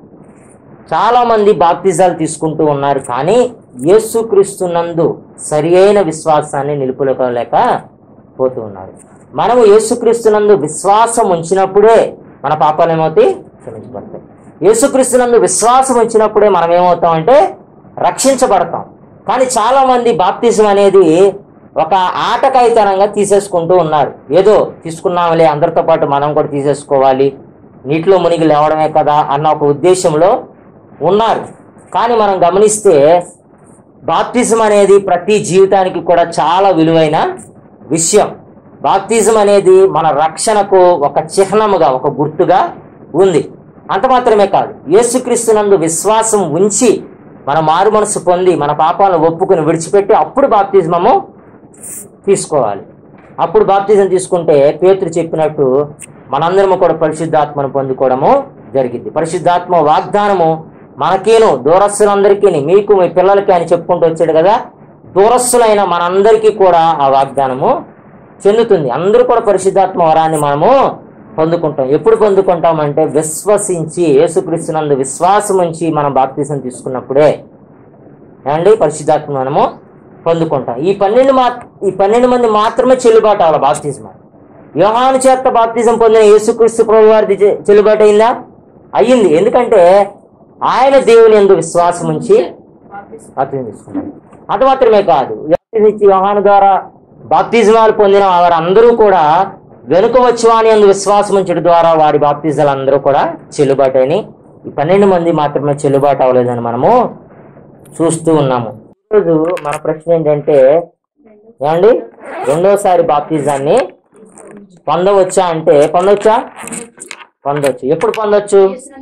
చాలామంది బాప్తిజాలు తీసుకుంటూ ఉన్నారు, కానీ యేసుక్రీస్తు నందు సరి అయిన విశ్వాసాన్ని నిలుపుకోలేక పోతూ ఉన్నారు. మనము యేసుక్రీస్తునందు విశ్వాసం ఉంచినప్పుడే మన పాపాలు ఏమవుతాయి? క్షమించబడతాయి. యేసుక్రీస్తునందు విశ్వాసం ఉంచినప్పుడే మనం ఏమవుతామంటే రక్షించబడతాం. కానీ చాలా మంది బాప్తిజం అనేది ఒక ఆటకాయితనంగా తీసేసుకుంటూ ఉన్నారు. ఏదో తీసుకున్నాంలే, అందరితో పాటు మనం కూడా తీసేసుకోవాలి, నీటిలో మునిగి లేవడమే కదా అన్న ఒక ఉద్దేశంలో ఉన్నారు. కానీ మనం గమనిస్తే బాప్తిజం అనేది ప్రతి జీవితానికి కూడా చాలా విలువైన విషయం. బాప్తిజం అనేది మన రక్షణకు ఒక చిహ్నముగా, ఒక గుర్తుగా ఉంది. అంత మాత్రమే కాదు, యేసుక్రీస్తునందు విశ్వాసం ఉంచి మన మారు మనసు పొంది మన పాపాలను ఒప్పుకుని విడిచిపెట్టి అప్పుడు బాప్తిజమము తీసుకోవాలి. అప్పుడు బాప్తిజం తీసుకుంటే పేతురు చెప్పినట్టు మనందరము కూడా పరిశుద్ధాత్మను పొందుకోవడము జరిగింది. పరిశుద్ధాత్మ వాగ్దానము మనకేను, దూరస్తులందరికీ, మీకు మీ పిల్లలకి అని చెప్పుకుంటూ వచ్చాడు కదా. దూరస్తులైన మనందరికీ కూడా ఆ వాగ్దానము చెందుతుంది. అందరూ కూడా పరిశుద్ధాత్మ వరాన్ని మనము పొందుకుంటాం. ఎప్పుడు పొందుకుంటామంటే విశ్వసించి, యేసుక్రీస్తునందు విశ్వాసం ఉంచి మనం బాప్తిజం తీసుకున్నప్పుడే ఏమండి పరిశుద్ధాత్మ మనము పొందుకుంటాం. ఈ 12 మంది మాత్రమే చెల్లుబాటు అవ్వాలి బాప్తిజం. యోహాను చేత బాప్తిజం పొందిన యేసుక్రీస్తు ప్రభు వారిది చెల్లుబాటు అయిందా? అయ్యింది. ఎందుకంటే ఆయన దేవుని యందు విశ్వాసం ఉంచి బాప్తిజం తీసుకున్నాడు. అంత మాత్రమే కాదు, యోహాను ద్వారా బాప్తిజమాలు పొందిన వారందరూ కూడా వెనుక వచ్చువాని యందు విశ్వాసం ఉంచడం ద్వారా వారి బాప్తిజాలు అందరూ కూడా చెల్లుబాటు అయినాయి. ఈ 12 మంది మాత్రమే చెల్లుబాటు అవ్వలేదని మనము చూస్తూ ఉన్నాము. ఈరోజు మన ప్రశ్న ఏంటంటే, ఏమండి రెండోసారి బాప్తిజాన్ని పొందవచ్చా అంటే పొందవచ్చు. ఎప్పుడు పొందొచ్చు?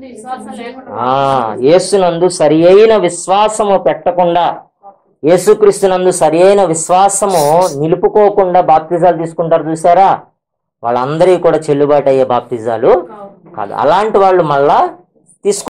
యేసునందు సరి అయిన విశ్వాసము పెట్టకుండా, యేసుక్రీస్తునందు సరి అయిన విశ్వాసము నిలుపుకోకుండా బాప్తిజాలు తీసుకుంటారు చూసారా, వాళ్ళందరికీ కూడా చెల్లుబాటు అయ్యే బాప్తిజాలు కాదు. అలాంటి వాళ్ళు మళ్ళా